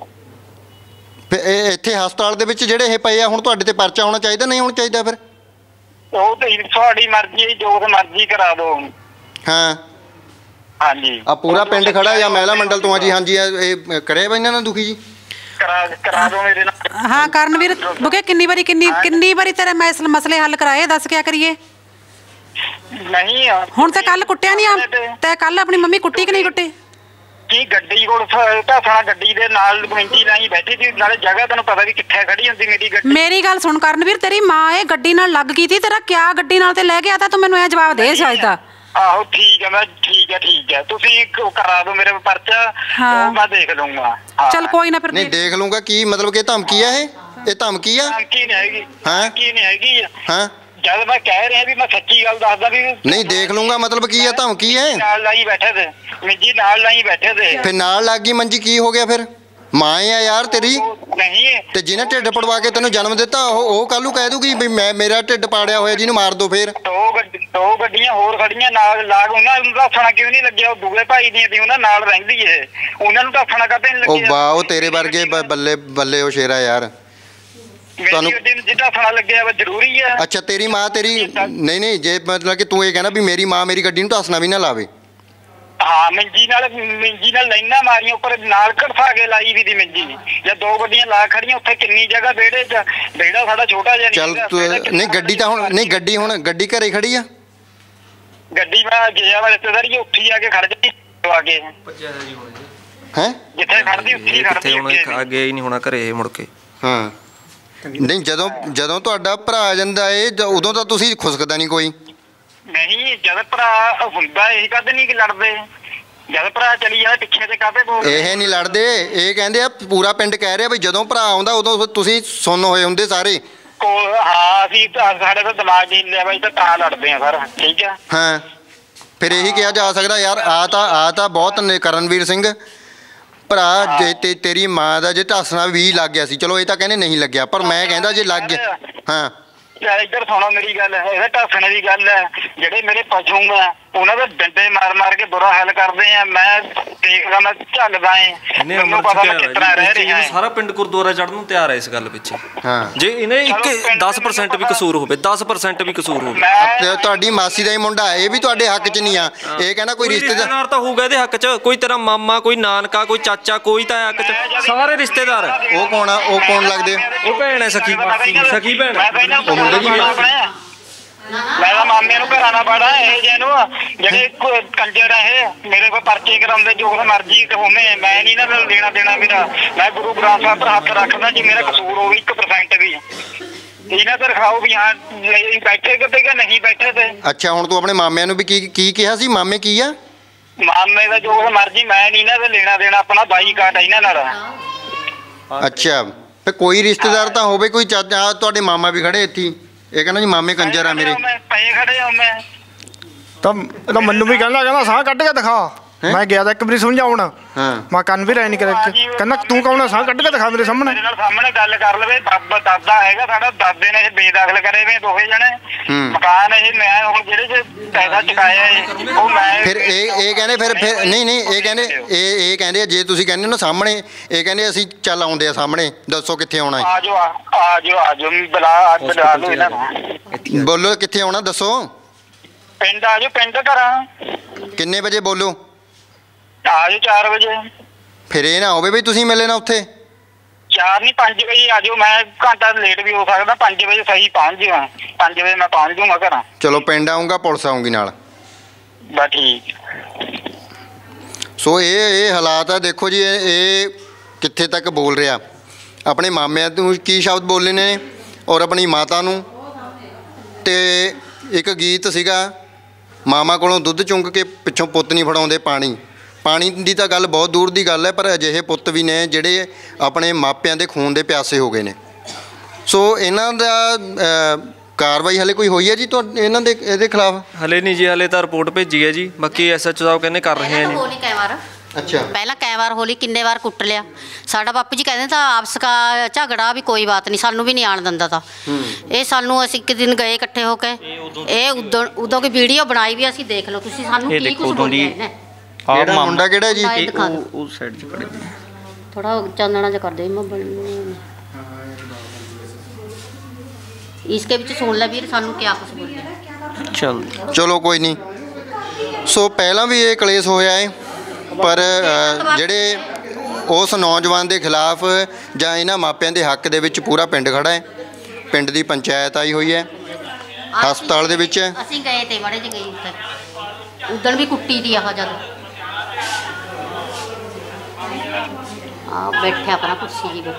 ਫਿਰ ਇਹ ਇੱਥੇ ਹਸਪਤਾਲ ਦੇ ਵਿੱਚ ਜਿਹੜੇ ਇਹ ਪਏ ਆ ਹੁਣ ਤੁਹਾਡੇ ਤੇ ਪਰਚਾ ਹੋਣਾ ਚਾਹੀਦਾ ਨਹੀਂ ਹੋਣਾ ਚਾਹੀਦਾ ਫਿਰ? ਉਹ ਤੇ ਤੁਹਾਡੀ ਮਰਜ਼ੀ ਹੈ, ਜੋ ਮਰਜ਼ੀ ਕਰਾ ਦਿਓ। ਹਾਂ ਹਾਂਜੀ ਆ ਪੂਰਾ ਪਿੰਡ ਖੜਾ ਜਾਂ ਮਹਿਲਾ ਮੰਡਲ ਤੋਂ ਆ ਜੀ? ਹਾਂਜੀ ਇਹ ਕਰਿਆ ਵਾ ਇਹਨਾਂ ਨੇ ਦੁਖੀ ਜੀ? ਕਰਾ ਕਰਾ ਦਿਓ ਮੇਰੇ ਨਾਲ। ਹਾਂ ਕਰਨਵੀਰ ਬੁਕੇ ਕਿੰਨੀ ਵਾਰੀ ਕਿੰਨੀ ਕਿੰਨੀ ਵਾਰੀ ਤੇਰੇ ਮੈਸ ਮਸਲੇ ਹੱਲ ਕਰਾਏ, ਦੱਸ ਕਿਆ ਕਰੀਏ? ਨਹੀਂ ਹੁਣ ਤਾਂ ਕੱਲ ਕੁੱਟਿਆ ਨਹੀਂ ਆ ਤੇ ਕੱਲ ਆਪਣੀ ਮੰਮੀ ਕੁੱਟੀ ਕਿ ਨਹੀਂ ਕੁੱਟੀ? ਕੀ ਗੱਡੀ ਕੋਲ ਢਾਸਣਾ ਗੱਡੀ ਦੇ ਨਾਲ ਕਮਿੰਟੀ ਲਾਈ ਬੈਠੀ ਸੀ, ਨਾਲੇ ਜਗ੍ਹਾ ਤੈਨੂੰ ਪਤਾ ਵੀ ਕਿੱਥੇ ਖੜੀ ਹੁੰਦੀ ਮੇਰੀ ਗੱਡੀ। ਮੇਰੀ ਗੱਲ ਸੁਣ ਕਰਨਵੀਰ, ਤੇਰੀ ਮਾਂ ਇਹ ਗੱਡੀ ਨਾਲ ਲੱਗ ਗਈ ਸੀ, ਤੇਰਾ ਕਿਆ ਗੱਡੀ ਨਾਲ ਤੇ ਲੈ ਗਿਆ ਤਾਂ ਤੂੰ ਮੈਨੂੰ ਇਹ ਜਵਾਬ ਦੇ ਸਕਦਾ। ਆਹੋ ਠੀਕ ਹੈ, ਮੈਂ ਠੀਕ ਹੈ ਠੀਕ ਹੈ, ਤੁਸੀਂ ਕਰਾ ਦਿਓ ਮੇਰੇ ਪਰਚਾ, ਉਹ ਮੈਂ ਦੇਖ ਲਊਂਗਾ। ਚੱਲ ਕੋਈ ਨਾ ਫਿਰ ਨਹੀਂ ਦੇਖ ਲਊਂਗਾ ਕੀ ਮਤਲਬ ਕਿ ਧਮਕੀ ਆ? ਇਹ ਇਹ ਧਮਕੀ ਆ? ਧਮਕੀ ਨਹੀਂ ਹੈਗੀ। ਹਾਂ ਕੀ ਨਹੀਂ ਹੈਗੀ। ਹਾਂ ਜਦ ਮੈਂ ਕਹਿ ਰਿਹਾ ਵੀ ਮੈਂ ਸੱਚੀ ਗੱਲ ਦੱਸਦਾ ਵੀ ਨਹੀਂ ਦੇਖ ਲਊਂਗਾ ਮਤਲਬ ਕੀ ਆ? ਧਮਕੀ ਹੈ? ਨਾਲ ਲਾਈ ਬੈਠੇ ਤੇ ਮਿੰਜੀ ਨਾਲ ਲਾਈ ਬੈਠੇ ਤੇ ਫਿਰ ਨਾਲ ਲੱਗ ਗਈ ਮੰਜੀ ਕੀ ਹੋ ਗਿਆ ਫਿਰ? ਮਾਂ ਆ ਯਾਰ ਤੇਰੀ। ਨਹੀਂ ਤੇ ਜਿਹਨੇ ਢਿੱਡ ਪੜਵਾ ਕੇ ਤੈਨੂੰ ਜਨਮ ਦਿੱਤਾ ਉਹ ਉਹ ਕੱਲ ਨੂੰ ਕਹਿ ਦੂਗੀ ਵੀ ਮੈਂ ਮੇਰਾ ਢਿੱਡ ਪਾੜਿਆ ਹੋਇਆ ਜਿਹਨੂੰ ਮਾਰ ਦੋ। ਫਿਰ ਦੋ ਗੱਡੀ ਦੋ ਗੱਡੀਆਂ ਹੋਰ ਖੜੀਆਂ ਨਾਲ ਲਾਗ, ਉਹਨਾਂ ਨੂੰ ਦੱਸਣਾ ਕਿਉਂ ਨਹੀਂ ਲੱਗਿਆ? ਉਹ ਦੂਏ ਭਾਈ ਦੀਆਂ ਦੀ ਉਹਨਾਂ ਨਾਲ ਰਹਿੰਦੀ ਇਹ, ਉਹਨਾਂ ਨੂੰ ਦੱਸਣਾ ਕਾਹਤੇ ਨਹੀਂ ਉਹ ਲੱਗਿਆ? ਵਾਹ ਉਹ ਤੇਰੇ ਵਰਗੇ ਬ- ਬੱਲੇ ਬੱਲੇ ਉਹ ਸ਼ੇਰਾ ਯਾਰ। ਤੁਹਾਨੂੰ ਗੱਡੀ ਨੂੰ ਜਿੱਦਾਂ ਦੱਸਣਾ ਲੱਗਿਆ ਵਾ ਜ਼ਰੂਰੀ ਆ। ਅੱਛਾ ਤੇਰੀ ਮਾਂ ਤੇਰੀ ਨਹੀਂ ਨਹੀਂ ਜੇ ਮਤਲਬ ਕਿ ਤੂੰ ਇਹ ਕਹਿਣਾ ਵੀ ਮੇਰੀ ਮਾਂ ਮੇਰੀ ਗੱਡੀ ਨੂੰ ਧੱਸਣਾ ਵੀ ਨਾ ਲਾਵੇ। ਹਾਂ ਮਿੰਜੀ ਨਾਲ ਮਿੰਜੀ ਨਾਲ ਲਾਈਨਾਂ ਮਾਰੀਆਂ ਉੱਪਰ ਨਾਲ ਘੜਫਾ ਕੇ ਲਾਈ ਵੀ ਦੀ ਮਿੰਜੀ, ਜਾਂ ਦੋ ਗੱਡੀਆਂ ਲਾ ਖੜੀਆਂ ਉੱਥੇ ਕਿੰਨੀ ਜਗ੍ਹਾ ਵਿਹੜੇ 'ਚ, ਵਿਹੜਾ ਸਾਡਾ ਛੋਟਾ ਜਿਹਾ ਚੱਲ ਤੂੰ ਨਹੀਂ ਗੱਡੀ ਤਾਂ ਹੁਣ ਨਹੀਂ ਗੱਡੀ ਹੁਣ ਗੱਡੀ ਘਰੇ ਖੜੀ ਆ। ਗੱਡੀ ਮੈਂ ਗਿਆ ਵਾ ਰਿਸ਼ਤੇਦਾਰੀ ਉੱਠੀ ਆ ਕੇ ਖੜ ਜਾਂਦੀ ਆ ਕੇ ਹੈ ਜਿੱਥੇ ਖੜਦੀ ਉੱਥੇ ਹੀ ਖੜਦੀ ਹੁਣ ਅੱਗੇ ਹੀ ਨਹੀਂ ਹੋਣਾ ਘਰੇ ਇਹ ਮੁੜ ਕੇ। ਹਾਂ ਨਹੀਂ ਜਦੋਂ ਜਦੋਂ ਤੁਹਾਡਾ ਭਰਾ ਆ ਜਾਂਦਾ ਏ ਉਦੋਂ ਤਾਂ ਤੁਸੀਂ ਖੁਸਕਦਾ ਨਹੀਂ ਕੋਈ। ਨਹੀਂ ਜਦ ਭਰਾ ਹੁੰਦਾ ਇਹ ਕਦ ਨਹੀਂ ਕਿ ਲੜਦੇ, ਜਦ ਭਰਾ ਚਲੀ ਜਾਂਦਾ ਪਿੱਛੇ ਤੇ ਕਾਹਦੇ ਬੋਲਦੇ? ਇਹ ਨਹੀਂ ਲੜਦੇ, ਇਹ ਕਹਿੰਦੇ ਆ ਪੂਰਾ ਪਿੰਡ ਕਹਿ ਰਿਹਾ ਵੀ ਜਦੋਂ ਭਰਾ ਆਉਂਦਾ ਉਦੋਂ ਤੁਸੀਂ ਸੁੰਨ ਹੋਏ ਹੁੰਦੇ ਸਾਰੇ। ਕੋਲ ਹਾਂ ਅਸੀਂ ਸਾਡੇ ਤਾਂ ਦਿਮਾਗ ਹੀ ਲਿਆ ਬਾਈ, ਤਾਂ ਤਾਂ ਲੜਦੇ ਆ ਸਰ। ਠੀਕ ਆ ਹਾਂ ਫਿਰ ਇਹੀ ਕਿਹਾ ਜਾ ਸਕਦਾ ਯਾਰ ਆ ਤਾਂ ਆ ਤਾਂ ਬਹੁਤ ਨੇ ਕਰਨਵੀਰ ਸਿੰਘ ਭਰਾ ਜੇ ਤੇ ਤੇਰੀ ਮਾਂ ਦਾ ਜੇ ਢਾਸਣਾ ਵੀ ਲੱਗ ਗਿਆ ਸੀ, ਚਲੋ ਇਹ ਤਾਂ ਕਹਿੰਦੇ ਨਹੀਂ ਲੱਗਿਆ, ਪਰ ਮੈਂ ਕਹਿੰਦਾ ਜੇ ਲੱਗ ਗਿਆ। ਹਾਂ ਇੱਧਰ ਸੁਣੋ ਮੇਰੀ ਗੱਲ, ਇਹਦੇ ਢਾਸਣੇ ਦੀ ਗੱਲ ਹੈ। ਜਿਹੜੇ ਮੇਰੇ ਪਸ਼ੂ ਆ ਉਹਨਾਂ ਦੇ ਡੰਡੇ ਮਾਰ ਮਾਰ ਕੇ ਬੁਰਾ ਹਾਲ ਕਰਦੇ ਆ, ਮੈਂ ਦੇਖਦਾ ਮੈਂ ਝੱਲਦਾ ਏ, ਮੈਨੂੰ ਪਤਾ ਮੈਂ ਕਿਸ ਤਰ੍ਹਾਂ ਰਹਿ ਰਿਹਾ। ਸਾਰਾ ਪਿੰਡ ਗੁਰਦੁਆਰਾ ਚੜ੍ਹਨ ਨੂੰ ਤਿਆਰ ਹੈ ਇਸ ਗੱਲ ਪਿੱਛੇ। ਹਾਂ ਜੇ ਇਹਨੇ ਇੱਕ ਦਸ ਪਰਸੈਂਟ ਵੀ ਕਸੂਰ ਹੋਵੇ, ਦਸ ਪਰਸੈਂਟ ਵੀ ਕਸੂਰ ਹੋਵੇ। ਤੇ ਤੁਹਾਡੀ ਮਾਸੀ ਦਾ ਹੀ ਮੁੰਡਾ ਇਹ ਵੀ ਤੁਹਾਡੇ ਹੱਕ 'ਚ ਨਹੀਂ ਆ। ਇਹ ਕਹਿੰਦਾ ਕੋਈ ਰਿਸ਼ਤੇਦਾਰ ਤਾਂ ਹੋਊਗਾ ਇਹਦੇ ਹੱਕ 'ਚ, ਕੋਈ ਤੇਰਾ ਮਾਮਾ ਕੋਈ ਨਾਨਕਾ ਕੋਈ ਚਾਚਾ ਕੋਈ ਤਾਂ ਹੱਕ 'ਚ, ਸਾਰੇ ਰਿਸ਼ਤੇਦਾਰ। ਉਹ ਕੌਣ ਆ? ਉਹ ਕੌਣ ਲੱਗਦੇ? ਉਹ ਭੈਣ ਹੈ ਸਖੀ ਸਖੀ ਭੈਣ। ਉਹ ਮੁੰਡੇ ਦੀ ਮੈਂ ਤਾਂ ਮਾਮੇ ਨੂੰ ਘਰਾਂ ਨਾ ਪੜਾ ਇਹ ਜਿਹੇ ਨੂੰ ਜਿਹੜੇ ਕੰਜਰ ਆ ਇਹ ਮੇਰੇ ਕੋਲ ਪਰਚੇ ਕਰਾਉਂਦੇ ਜੋ ਮਰਜ਼ੀ ਹੋਵੇ, ਮੈਂ ਨਹੀਂ ਨਾ ਦੇਣਾ ਦੇਣਾ ਮੇਰਾ। ਮੈਂ ਗੁਰੂ ਗ੍ਰੰਥ ਸਾਹਿਬ ਪਰ ਹੱਥ ਰੱਖਦਾ ਜੀ ਮੇਰਾ ਕਸੂਰ ਹੋਵੇ ਇੱਕ ਪਰਸੈਂਟ ਵੀ ਇਹਨਾਂ ਤੇ ਰਖਾਓ ਵੀ ਹਾਂ ਬੈਠੇ ਕਿਤੇ ਕਿ ਨਹੀਂ ਬੈਠੇ ਤੇ। ਅੱਛਾ ਹੁਣ ਤੂੰ ਆਪਣੇ ਮਾਮਿਆਂ ਨੂੰ ਵੀ ਕੀ ਕੀ ਕਿਹਾ ਸੀ? ਮਾਮੇ ਕੀ ਆ? ਮਾਮੇ ਦਾ ਜੋ ਮਰਜ਼ੀ, ਮੈਂ ਨਹੀਂ ਨਾ ਲੈਣਾ ਦੇਣਾ, ਆਪਣਾ ਬਾਈਕਾਟ ਹੈ ਇਹਨਾਂ ਨਾਲ। ਅੱਛਾ ਤੇ ਕੋਈ ਰਿਸ਼ਤੇਦਾਰ ਤਾਂ ਹੋਵੇ, ਕੋਈ ਚਾਚਾ ਤੁਹਾਡੇ ਮਾਮਾ ਵੀ ਖੜੇ ਇੱਥੇ, ਇਹ ਕਹਿੰਦਾ ਜੀ ਮਾਮੇ ਕੰਜਰ ਆ ਮੇਰੇ। ਪਏ ਖੜੇ ਹੋ ਮੈਂ ਤਾਂ ਤਾਂ ਮੈਨੂੰ ਵੀ ਕਹਿੰਦਾ ਕਹਿੰਦਾ ਸਾਹ ਕੱਢ ਕੇ ਦਿਖਾ। ਮੈਂ ਗਿਆ ਤਾਂ ਇੱਕ ਵਾਰੀ ਸਮਝਾਉਣ, ਮੈਂ ਕੰਨ ਵੀ ਰਾਇ ਨਹੀਂ ਕਰਿਆ। ਕਹਿੰਦਾ ਤੂੰ ਕੌਣ ਆ? ਸਾਹ ਕੱਢ ਕੇ ਦਿਖਾ ਮੇਰੇ ਸਾਹਮਣੇ। ਮੇਰੇ ਨਾਲ ਸਾਹਮਣੇ ਗੱਲ ਕਰ ਲਵੇ। ਬਾਬਾ ਦਾਦਾ ਹੈਗਾ ਸਾਡਾ, ਦਾਦੇ ਨੇ ਇਹ ਬੇਦਖਲ ਕਰੇ ਵੇ ਦੋਵੇਂ ਜਣੇ ਮਕਾਨ। ਇਹ ਮੈਂ ਹੁਣ ਜਿਹੜੇ ਜੇ ਪੈਸਾ ਚੁਕਾਇਆ ਏ ਉਹ ਮੈਂ ਫਿਰ ਇਹ ਇਹ ਕਹਿੰਦੇ ਫਿਰ ਫਿਰ ਨਹੀਂ ਨਹੀਂ ਇਹ ਕਹਿੰਦੇ ਇਹ ਇਹ ਕਹਿੰਦੇ ਜੇ ਤੁਸੀਂ ਕਹਿੰਦੇ ਹੋ ਨਾ ਸਾਹਮਣੇ, ਇਹ ਕਹਿੰਦੇ ਅਸੀਂ ਚੱਲ ਆਉਂਦੇ ਆ ਸਾਹਮਣੇ, ਦੱਸੋ ਕਿੱਥੇ ਆਉਣਾ ਹੈ? ਆ ਜਾਓ ਆ ਜਾਓ ਆ ਜਾਓ ਬੁਲਾ ਬੁਲਾ ਲਓ ਇਹਨਾਂ ਨੂੰ। ਬੋਲੋ ਕਿੱਥੇ ਆਉਣਾ ਦੱਸੋ? ਪਿੰਡ ਆ ਜਾਓ, ਪਿੰਡ ਘਰਾਂ। ਕਿੰਨੇ ਵਜੇ ਬੋਲੋ? ਆ ਜਾਓ ਚਾਰ ਵਜੇ। ਫਿਰ ਇਹ ਨਾ ਹੋਵੇ ਵੀ ਤੁਸੀਂ ਮਿਲੇ ਨਾ ਉੱਥੇ। ਚਾਰ ਨਹੀਂ ਪੰਜ ਵਜੇ ਆ ਜਾਓ, ਮੈਂ ਘੰਟਾ ਲੇਟ ਵੀ ਹੋ ਸਕਦਾ, ਪੰਜ ਵਜੇ ਸਹੀ ਪਹੁੰਚ ਜਾਵਾਂ। ਪੰਜ ਵਜੇ ਮੈਂ ਪਹੁੰਚ ਜਾਊਂਗਾ ਘਰਾਂ। ਚਲੋ ਪਿੰਡ ਆਊਂਗਾ, ਪੁਲਿਸ ਆਊਂਗੀ ਨਾਲ। ਬਸ ਠੀਕ। ਸੋ ਇਹ ਇਹ ਹਾਲਾਤ ਆ। ਦੇਖੋ ਜੀ ਇਹ ਇਹ ਕਿੱਥੇ ਤੱਕ ਬੋਲ ਰਿਹਾ, ਆਪਣੇ ਮਾਮਿਆਂ ਨੂੰ ਕੀ ਸ਼ਬਦ ਬੋਲੇ ਨੇ ਔਰ ਆਪਣੀ ਮਾਤਾ ਨੂੰ। ਤੇ ਇੱਕ ਗੀਤ ਸੀਗਾ, ਮਾਮਾ ਕੋਲੋਂ ਦੁੱਧ ਚੁੰਗ ਕੇ ਪਿੱਛੋਂ ਪੁੱਤ ਨਹੀਂ ਫੜਾਉਂਦੇ ਪਾਣੀ। ਪਾਣੀ ਦੀ ਤਾਂ ਗੱਲ ਬਹੁਤ ਦੂਰ ਦੀ ਗੱਲ ਹੈ, ਪਰ ਅਜਿਹੇ ਪੁੱਤ ਵੀ ਨੇ ਜਿਹੜੇ ਆਪਣੇ ਮਾਪਿਆਂ ਦੇ ਖੂਨ ਦੇ ਪਿਆਸੇ ਹੋ ਗਏ ਨੇ। ਸੋ ਇਹਨਾਂ ਦਾ ਕਾਰਵਾਈ ਹਲੇ ਕੋਈ ਹੋਈ ਹੈ ਜੀ ਤੁਹਾਡੇ ਇਹਨਾਂ ਦੇ ਇਹਦੇ ਖਿਲਾਫ? ਹਲੇ ਨਹੀਂ ਜੀ, ਹਲੇ ਤਾਂ ਰਿਪੋਰਟ ਭੇਜੀ ਹੈ ਜੀ। ਬਾਕੀ ਐਸ ਐਚ ਓ ਸਾਹਿਬ ਕਹਿੰਦੇ ਕਰ ਰਹੇ ਆ ਜੀ। ਅੱਛਾ ਪਹਿਲਾਂ ਕਈ ਵਾਰ ਹੋਲੀ ਕਿੰਨੇ ਵਾਰ ਕੁੱਟ ਲਿਆ ਸਾਡਾ ਬਾਪੂ ਜੀ ਕਹਿੰਦੇ ਤਾਂ ਆਪਸ ਕਾ ਝਗੜਾ ਵੀ ਕੋਈ ਬਾਤ ਨਹੀਂ ਸਾਨੂੰ ਵੀ ਨਹੀਂ ਆਣ ਦਿੰਦਾ ਤਾਂ ਇਹ ਸਾਨੂੰ ਅਸੀਂ ਇੱਕ ਦਿਨ ਗਏ ਇਕੱਠੇ ਹੋ ਕੇ ਇਹ ਉਦੋਂ ਉਦੋਂ ਦੀ ਵੀਡੀਓ ਬਣਾਈ ਵੀ ਅਸੀਂ ਦੇਖ ਲਓ ਤੁਸੀਂ ਸਾਨੂੰ ਕੀ ਕੁਝ ਬੋਲਿਆ ਇਹਨੇ ਕਿਹੜਾ ਮੁੰਡਾ ਕਿਹੜਾ ਜੀ ਉਹ ਸਾਈਡ 'ਚ ਖੜੇ ਥੋੜਾ ਚਾਨਣਾ ਜਿਹਾ ਕਰਦੇ ਮੈਂ ਇਸਕੇ ਵਿੱਚ ਸੁਣ ਲੈ ਵੀਰ ਸਾਨੂੰ ਕੀ ਕੁਝ ਬੋਲਿਆ ਚਲ ਚਲੋ ਕੋਈ ਨਹੀਂ ਸੋ ਪਹਿਲਾਂ ਵੀ ਇਹ ਕਲੇਸ਼ ਹੋਇਆ ਹੈ ਪਰ ਅ, ਜਿਹੜੇ ਉਸ ਨੌਜਵਾਨ ਦੇ ਖਿਲਾਫ ਜਾਂ ਇਹਨਾਂ ਮਾਪਿਆਂ ਦੇ ਹੱਕ ਦੇ ਵਿੱਚ ਪੂਰਾ ਪਿੰਡ ਖੜਾ ਹੈ ਪਿੰਡ ਦੀ ਪੰਚਾਇਤ ਆਈ ਹੋਈ ਹੈ ਹਸਪਤਾਲ ਦੇ ਵਿੱਚ ਅਸੀਂ ਗਏ ਤੇ ਬੜੇ ਜਿਹੇ ਗਏ ਉੱਤੇ ਉਦਣ ਵੀ ਕੁੱਟੀ ਦੀ ਆਹ ਜਦ ਆ ਬੈਠਿਆ ਆਪਣਾ ਕੁਰਸੀ ਜੀ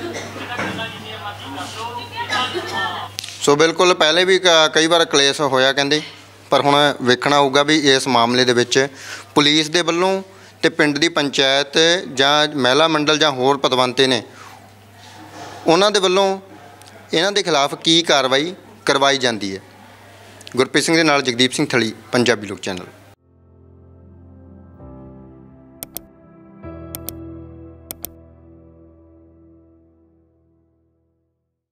ਸੋ ਬਿਲਕੁਲ ਪਹਿਲੇ ਵੀ ਕ- ਕਈ ਵਾਰ ਕਲੇਸ਼ ਹੋਇਆ ਕਹਿੰਦੇ ਪਰ ਹੁਣ ਵੇਖਣਾ ਹੋਊਗਾ ਵੀ ਇਸ ਮਾਮਲੇ ਦੇ ਵਿੱਚ ਪੁਲਿਸ ਦੇ ਵੱਲੋਂ ਤੇ ਪਿੰਡ ਦੀ ਪੰਚਾਇਤ ਜਾਂ ਮਹਿਲਾ ਮੰਡਲ ਜਾਂ ਹੋਰ ਪਤਵੰਤੇ ਨੇ ਉਹਨਾਂ ਦੇ ਵੱਲੋਂ ਇਹਨਾਂ ਦੇ ਖਿਲਾਫ ਕੀ ਕਾਰਵਾਈ ਕਰਵਾਈ ਜਾਂਦੀ ਹੈ। ਗੁਰਪ੍ਰੀਤ ਸਿੰਘ ਦੇ ਨਾਲ ਜਗਦੀਪ ਸਿੰਘ ਥਲੀ, ਪੰਜਾਬੀ ਲੋਕ ਚੈਨਲ।